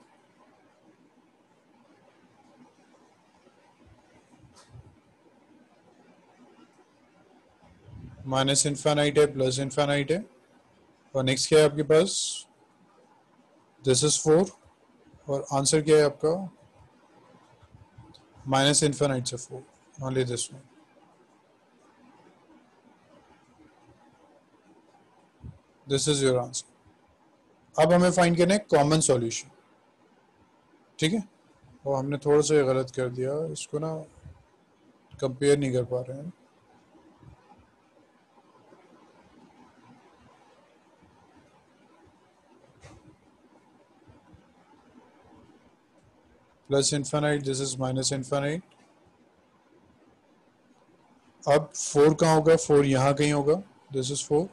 माइनस इन्फिनिटी है, प्लस इन्फिनिटी है, और नेक्स्ट क्या है आपके पास? This is four. और आंसर क्या है आपका? माइनस इन्फिनिटी से four. Only this one. This is your answer. अब हमें फाइंड करना है कॉमन सॉल्यूशन. ठीक है, और हमने थोड़ा सा गलत कर दिया, इसको ना कंपेयर नहीं कर पा रहे हैं. Plus infinity, this is minus infinity. अब फोर कहाँ होगा? फोर यहाँ कहीं होगा. This is four.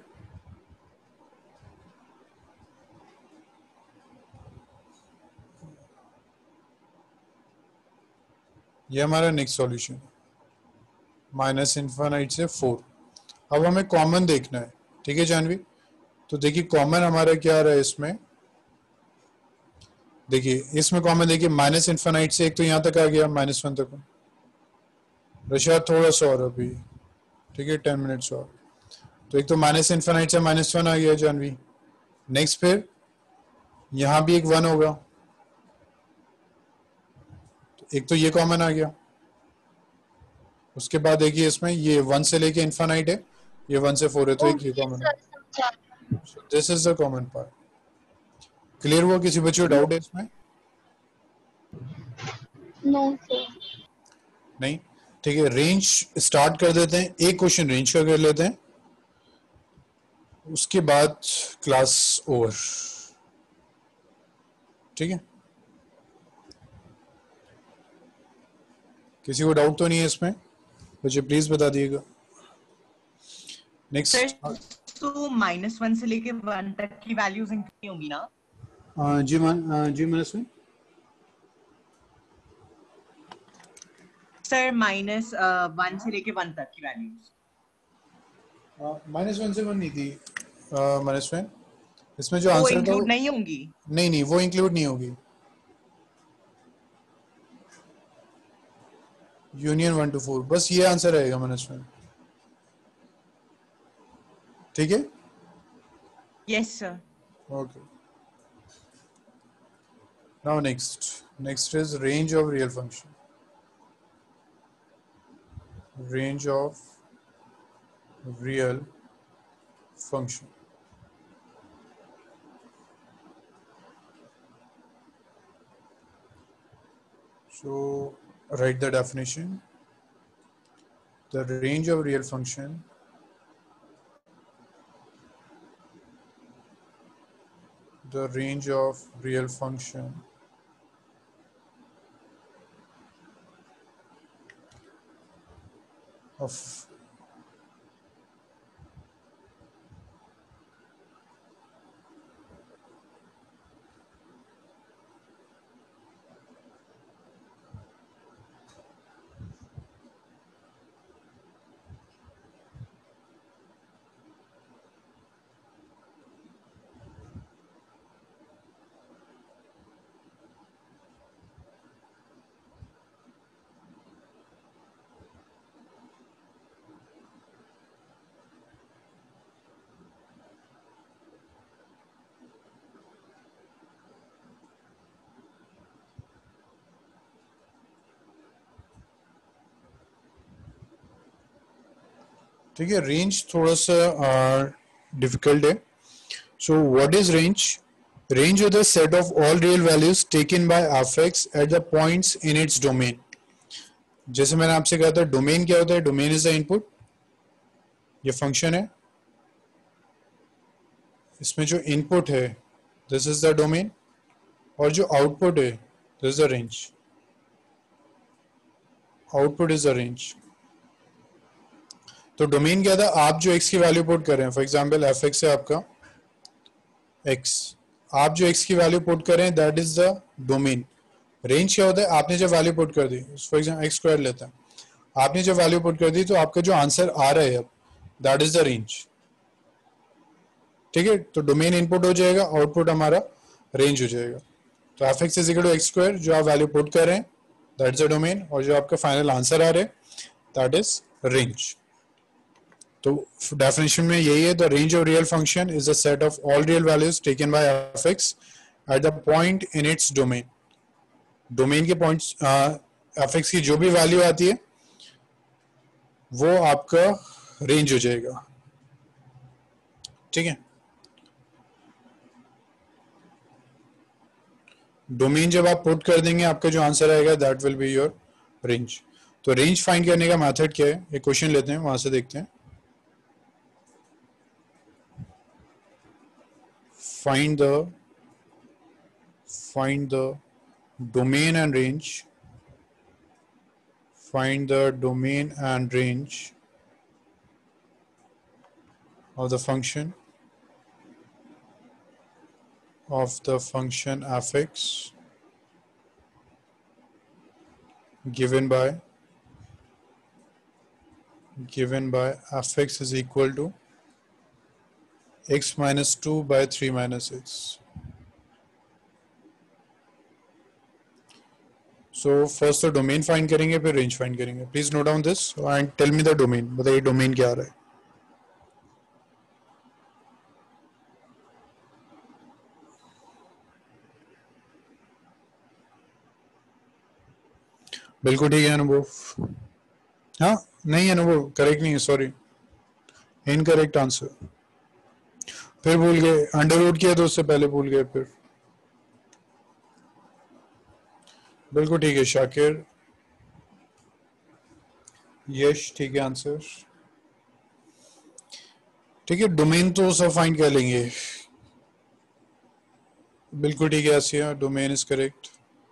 ये हमारा नेक्स्ट सॉल्यूशन, माइनस इन्फिनिटी से फोर. अब हमें कॉमन देखना है. ठीक है जानवी, तो देखिए कॉमन हमारा क्या आ रहा है इसमें. देखिए इसमें कॉमन देखिए माइनस इन्फिनिटी से एक तो यहाँ तक आ गया, माइनस वन तक. रशाद थोड़ा सा और अभी. ठीक है, टेन मिनट्स और. तो एक तो माइनस इन्फिनिटी से माइनस वन आ गया जानवी. नेक्स्ट फिर यहाँ भी एक वन होगा, तो एक तो ये कॉमन आ गया. उसके बाद देखिए इसमें ये वन से लेके इन्फिनिटी है, ये वन से फोर है, तो एक ये कॉमन है. This is the common part. Clear हुआ? किसी बच्चे को डाउट है इसमें? No sir. नहीं, ठीक है. रेंज स्टार्ट कर देते हैं, एक क्वेश्चन रेंज का कर लेते हैं, उसके बाद क्लास ओवर. ठीक है, किसी को डाउट तो नहीं है इसमें? मुझे प्लीज बता दिएगा. नेक्स्ट, तो माइनस वन से लेके वन तक की वैल्यूज इंक्रीज होंगी ना? uh, जी मान uh, जी मनस्वी सर माइनस वन से लेके वन तक की वैल्यूज माइनस वन से वन नहीं थी मनस्वी, इसमें जो वो आंसर था इंक्लूड वो नहीं होंगी। नहीं नहीं वो इंक्लूड नहीं होगी। यूनियन वन टू फोर, बस ये आंसर रहेगा मनस्वी, ठीक है? Yes sir. Okay. Now next, next is range of real function. Range of real function. So write the definition. The range of real function the range of real function of ठीक है, रेंज थोड़ा सा डिफिकल्ट है। So what is range? Range is the set of all real values taken by f x at the points in its domain. जैसे मैंने आपसे कहा था डोमेन क्या होता है, डोमेन इज द इनपुट, ये फंक्शन है, इसमें जो इनपुट है दिस इज द डोमेन, और जो आउटपुट है this is the range, output is the range. तो डोमेन क्या था, आप जो x की वैल्यू पुट कर रहे हैं, फॉर एग्जांपल एफ एक्स है आपका x, आप जो x की वैल्यू पुट कर रहे हैं that is the domain. Range क्या होता है, आपने जब वैल्यू पुट कर दी, फॉर एग्जांपल एक्स स्क्वायर लेता है, आपने जब वैल्यू पुट कर दी तो आपका जो आंसर आ रहा है अब दैट इज द रेंज, ठीक है? तो डोमेन इनपुट हो जाएगा, आउटपुट हमारा रेंज हो जाएगा। तो f x is equal to x square, जो आप वैल्यू पुट कर रहे हैं दैट इज द डोमेन, और जो आपका फाइनल आंसर आ रहा है दैट इज रेंज। तो डेफिनेशन में यही है, the range of real function is the set of all real values taken by f x at the point in its domain. Domain के पॉइंट्स एफ एक्स की जो भी वैल्यू आती है वो आपका रेंज हो जाएगा, ठीक है? डोमेन जब आप पुट कर देंगे आपका जो आंसर आएगा that will be your range. तो रेंज फाइंड करने का मेथड क्या है, एक क्वेश्चन लेते हैं, वहां से देखते हैं। Find the find the domain and range. Find the domain and range of the function of the function f(x) given by given by f(x) is equal to x minus two by three minus x. So first तो डोमेन फाइंड करेंगे, फिर रेंज फाइंड करेंगे। Please note down this and tell me the domain. बताइए डोमेन क्या आ रहा है। बिल्कुल ठीक है अनुभव। हाँ नहीं अनुभव करेक्ट नहीं है, सॉरी इनकरेक्ट आंसर। फिर भूल गए, अंडर रूट किया तो उससे पहले भूल गए फिर। बिल्कुल ठीक है शाकिर, यश ठीक है आंसर। ठीक है डोमेन तो सब फाइंड कर लेंगे। बिल्कुल ठीक है Asiya, domain is correct.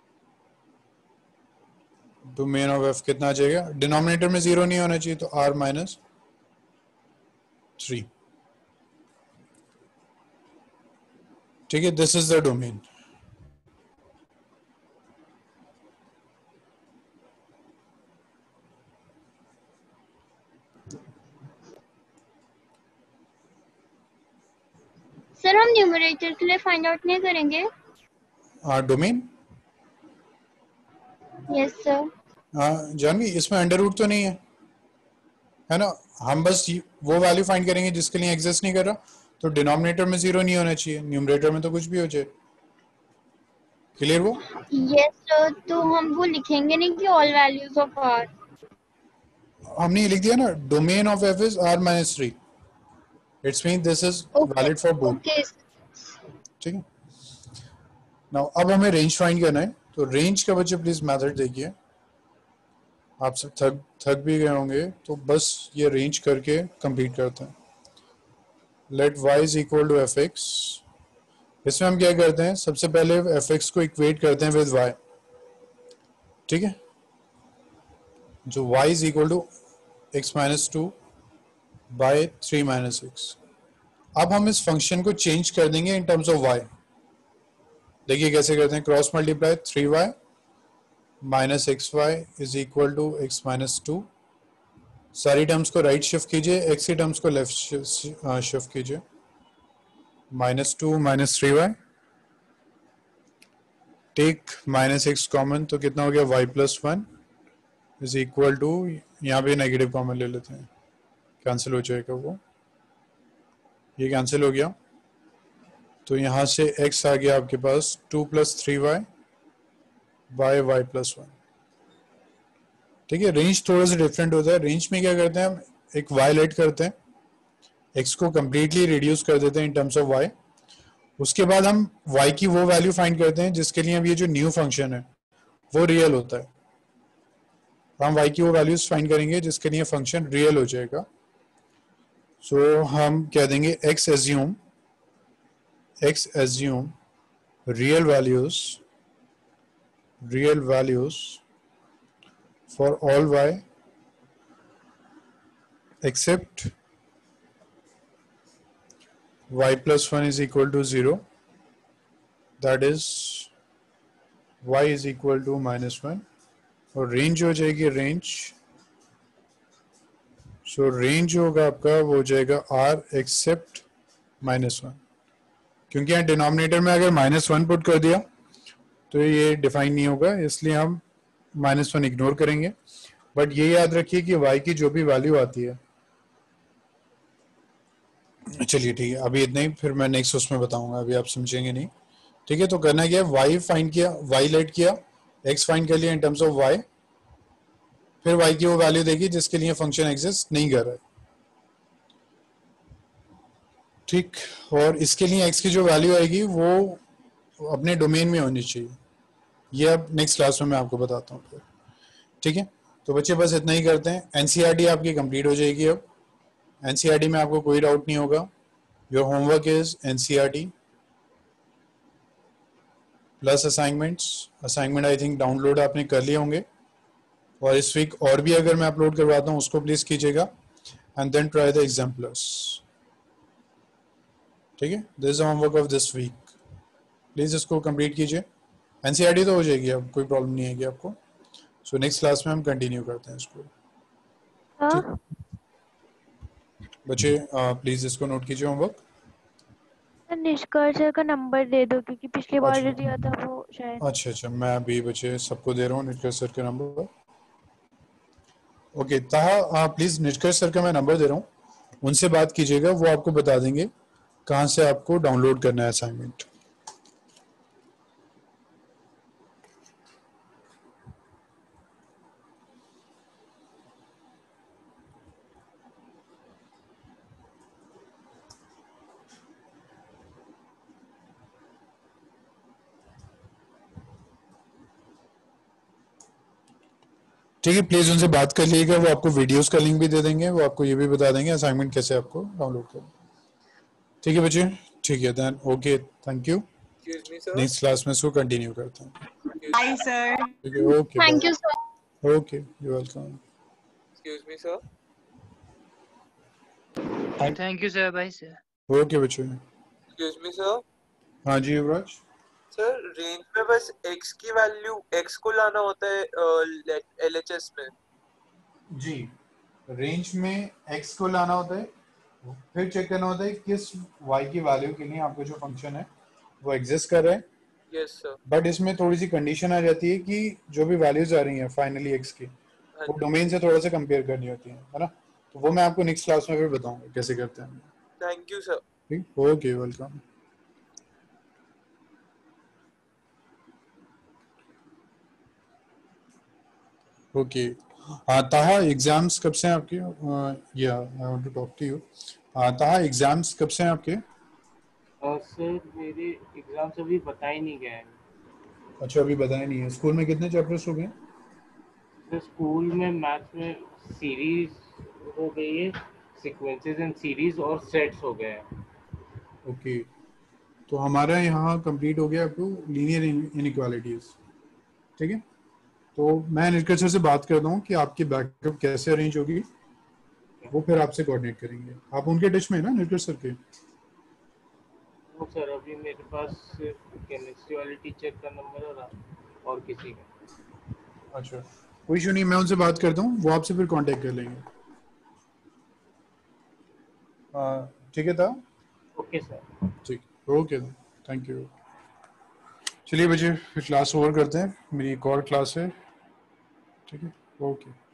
Domain of f कितना आ जाएगा, डिनोमिनेटर में जीरो नहीं होना चाहिए तो आर माइनस थ्री। ठीक है this is the domain. Sir हम न्यूमरेटर के लिए फाइंड आउट नहीं करेंगे? Domain yes sir. जानवी इसमें अंडर रूट तो नहीं है, है ना? हम बस वो वैल्यू फाइंड करेंगे जिसके लिए एग्जिस्ट नहीं कर रहा, तो डिनोमिनेटर में जीरो नहीं होना चाहिए, न्यूमरेटर में तो कुछ भी हो जाए। क्लियर वो? यस सर, तो हम वो लिखेंगे नहीं कि ऑल वैल्यूज ऑफ आर? हमने ये लिख दिया ना, domain of f is R minus three, it's mean this is valid for both. ठीक है, नाउ अब हमें रेंज फाइंड करना है, तो रेंज का बच्चे प्लीज मेथड देखिए, आप सब थक थक भी गए होंगे, तो बस ये रेंज करके कंप्लीट करते हैं। Let y is equal to f x, इसमें हम क्या करते हैं, सबसे पहले एफ एक्स को इक्वेट करते हैं विद y, ठीक है, जो y is equal to x minus two by three minus x. अब हम इस फंक्शन को चेंज कर देंगे इन टर्म्स ऑफ y। देखिए कैसे करते हैं, cross multiply three y minus x y is equal to x minus two, सारी टर्म्स को राइट शिफ्ट कीजिए, एक्स की टर्म्स को लेफ्ट शिफ्ट कीजिए, minus two minus three y, take minus x common, तो कितना हो गया y plus one is equal to, यहाँ पे नेगेटिव कॉमन ले लेते हैं, कैंसिल हो जाएगा वो, ये कैंसिल हो गया, तो यहाँ से x आ गया आपके पास two plus three y by y plus one. ठीक है, रेंज थोड़ा सा डिफरेंट होता है, रेंज में क्या करते हैं हम, एक y लेट करते हैं, x को कम्प्लीटली रिड्यूस कर देते हैं इन टर्म्स ऑफ y, उसके बाद हम y की वो वैल्यू फाइंड करते हैं जिसके लिए अब ये जो न्यू फंक्शन है वो रियल होता है, हम y की वो वैल्यूज फाइंड करेंगे जिसके लिए फंक्शन रियल हो जाएगा। सो so, हम कह देंगे x assume x assume real values real values for all y except y plus one is equal to zero, that is y is equal to minus one, और रेंज हो जाएगी रेंज, सो रेंज होगा आपका वो हो जाएगा r एक्सेप्ट माइनस वन, क्योंकि यहाँ डिनोमिनेटर में अगर माइनस वन पुट कर दिया तो ये डिफाइन नहीं होगा, इसलिए हम माइनस वन इग्नोर करेंगे। बट ये याद रखिए कि y की जो भी वैल्यू आती है, चलिए ठीक है अभी इतना ही, फिर मैं नेक्स्ट उसमें बताऊंगा, अभी आप समझेंगे नहीं। ठीक है, तो करना क्या है, y फाइंड किया, y लेट किया, x फाइंड कर लिया इन टर्म्स ऑफ y, फिर y की वो वैल्यू देखी जिसके लिए फंक्शन एग्जिस्ट नहीं कर रहा है। ठीक, और इसके लिए x की जो वैल्यू आएगी वो अपने डोमेन में होनी चाहिए, ये अब नेक्स्ट क्लास में मैं आपको बताता हूँ फिर। ठीक है, तो बच्चे बस इतना ही करते हैं, एनसीईआरटी आपकी कंप्लीट हो जाएगी। अब एनसीईआरटी में आपको कोई डाउट नहीं होगा, your homework is NCERT plus assignments. Assignment I think download आपने कर लिए होंगे, और इस वीक और भी अगर मैं अपलोड करवाता हूँ उसको प्लीज कीजिएगा, and then try the exam plus. ठीक है, this is homework of this week, please इसको कंप्लीट कीजिए, एनसीईआरटी तो हो जाएगी, अब कोई प्रॉब्लम नहीं आएगी आपको। सो नेक्स्ट क्लास में हम कंटिन्यू करते हैं इसको। हाँ बच्चे प्लीज इसको नोट कीजिए होमवर्क। निष्कर्ष सर का नंबर दे दो, क्योंकि पिछली बार अच्छा। जो दिया था वो शायद। अच्छा अच्छा, मैं अभी बच्चे सबको दे रहा हूँ निष्कर्ष सर का number. Okay Taha, please Nishkarsh sir का मैं नंबर दे रहा हूँ, उनसे बात कीजिएगा, वो आपको बता देंगे कहाँ से आपको डाउनलोड करना है असाइनमेंट। ठीक है, प्लीज उनसे बात कर लीजिएगा, वो आपको वीडियोस का लिंक भी दे देंगे, वो आपको ये भी बता देंगे असाइनमेंट कैसे आपको डाउनलोड करना। ठीक है बच्चे, ठीक है then, okay thank you. Next class में इसको कंटिन्यू करते हैं। Bye sir. ठीक है, okay thank you sir. Okay you welcome. Excuse me sir. Thank you sir, bye sir. Okay बच्चे। Excuse me sir. हाँ जी युवराज। सर रेंज में बस x की वैल्यू x को लाना होता है एलएचएस में? जी, रेंज में x को लाना होता है, फिर चेक करना होता है किस y की वैल्यू के लिए आपका जो फंक्शन है वो एग्जिस्ट कर रहा है। Yes sir. बट इसमें थोड़ी सी कंडीशन आ जाती है कि जो भी वैल्यूज आ रही हैं फाइनली x की वो डोमेन से थोड़ा सा कंपेयर करनी होती है है ना। तो वो मैं आपको नेक्स्ट क्लास में फिर बताऊंगा कैसे करते हैं। Thank you sir. ठीक, okay, welcome. Okay, Taha exams कब से हैं आपके? या I want to talk to you. Taha exams कब से हैं आपके? सर मेरे एग्जाम्स अभी बताए नहीं गए हैं। अच्छा, अभी बताया नहीं है। स्कूल में कितने चैप्टर्स हो गए? सर स्कूल में मैथ्स में सीरीज हो गई है, सीक्वेंसेस एंड सीरीज और सेट्स हो गए हैं। ओके, तो हमारा यहाँ कंप्लीट हो गया आपको लीनियर इनइक्वालिटीज। ठीक है, तो मैं अनिल सर से बात करता हूँ कि आपकी बैकअप कैसे अरेंज होगी, वो फिर आपसे कोऑर्डिनेट करेंगे। आप उनके टच में है ना अनिल सर के? वो सर अभी मेरे पास केमिस्ट्री वाली टीचर का नंबर है और किसी का। अच्छा, कोई इशू नहीं, मैं उनसे बात करता हूँ, वो आपसे फिर कांटेक्ट कर लेंगे। ठीक है था? Okay sir. ठीक, ओके, थैंक यू। चलिए बच्चे, फिर क्लास ओवर करते हैं, मेरी एक और क्लास है। ठीक है, ओके।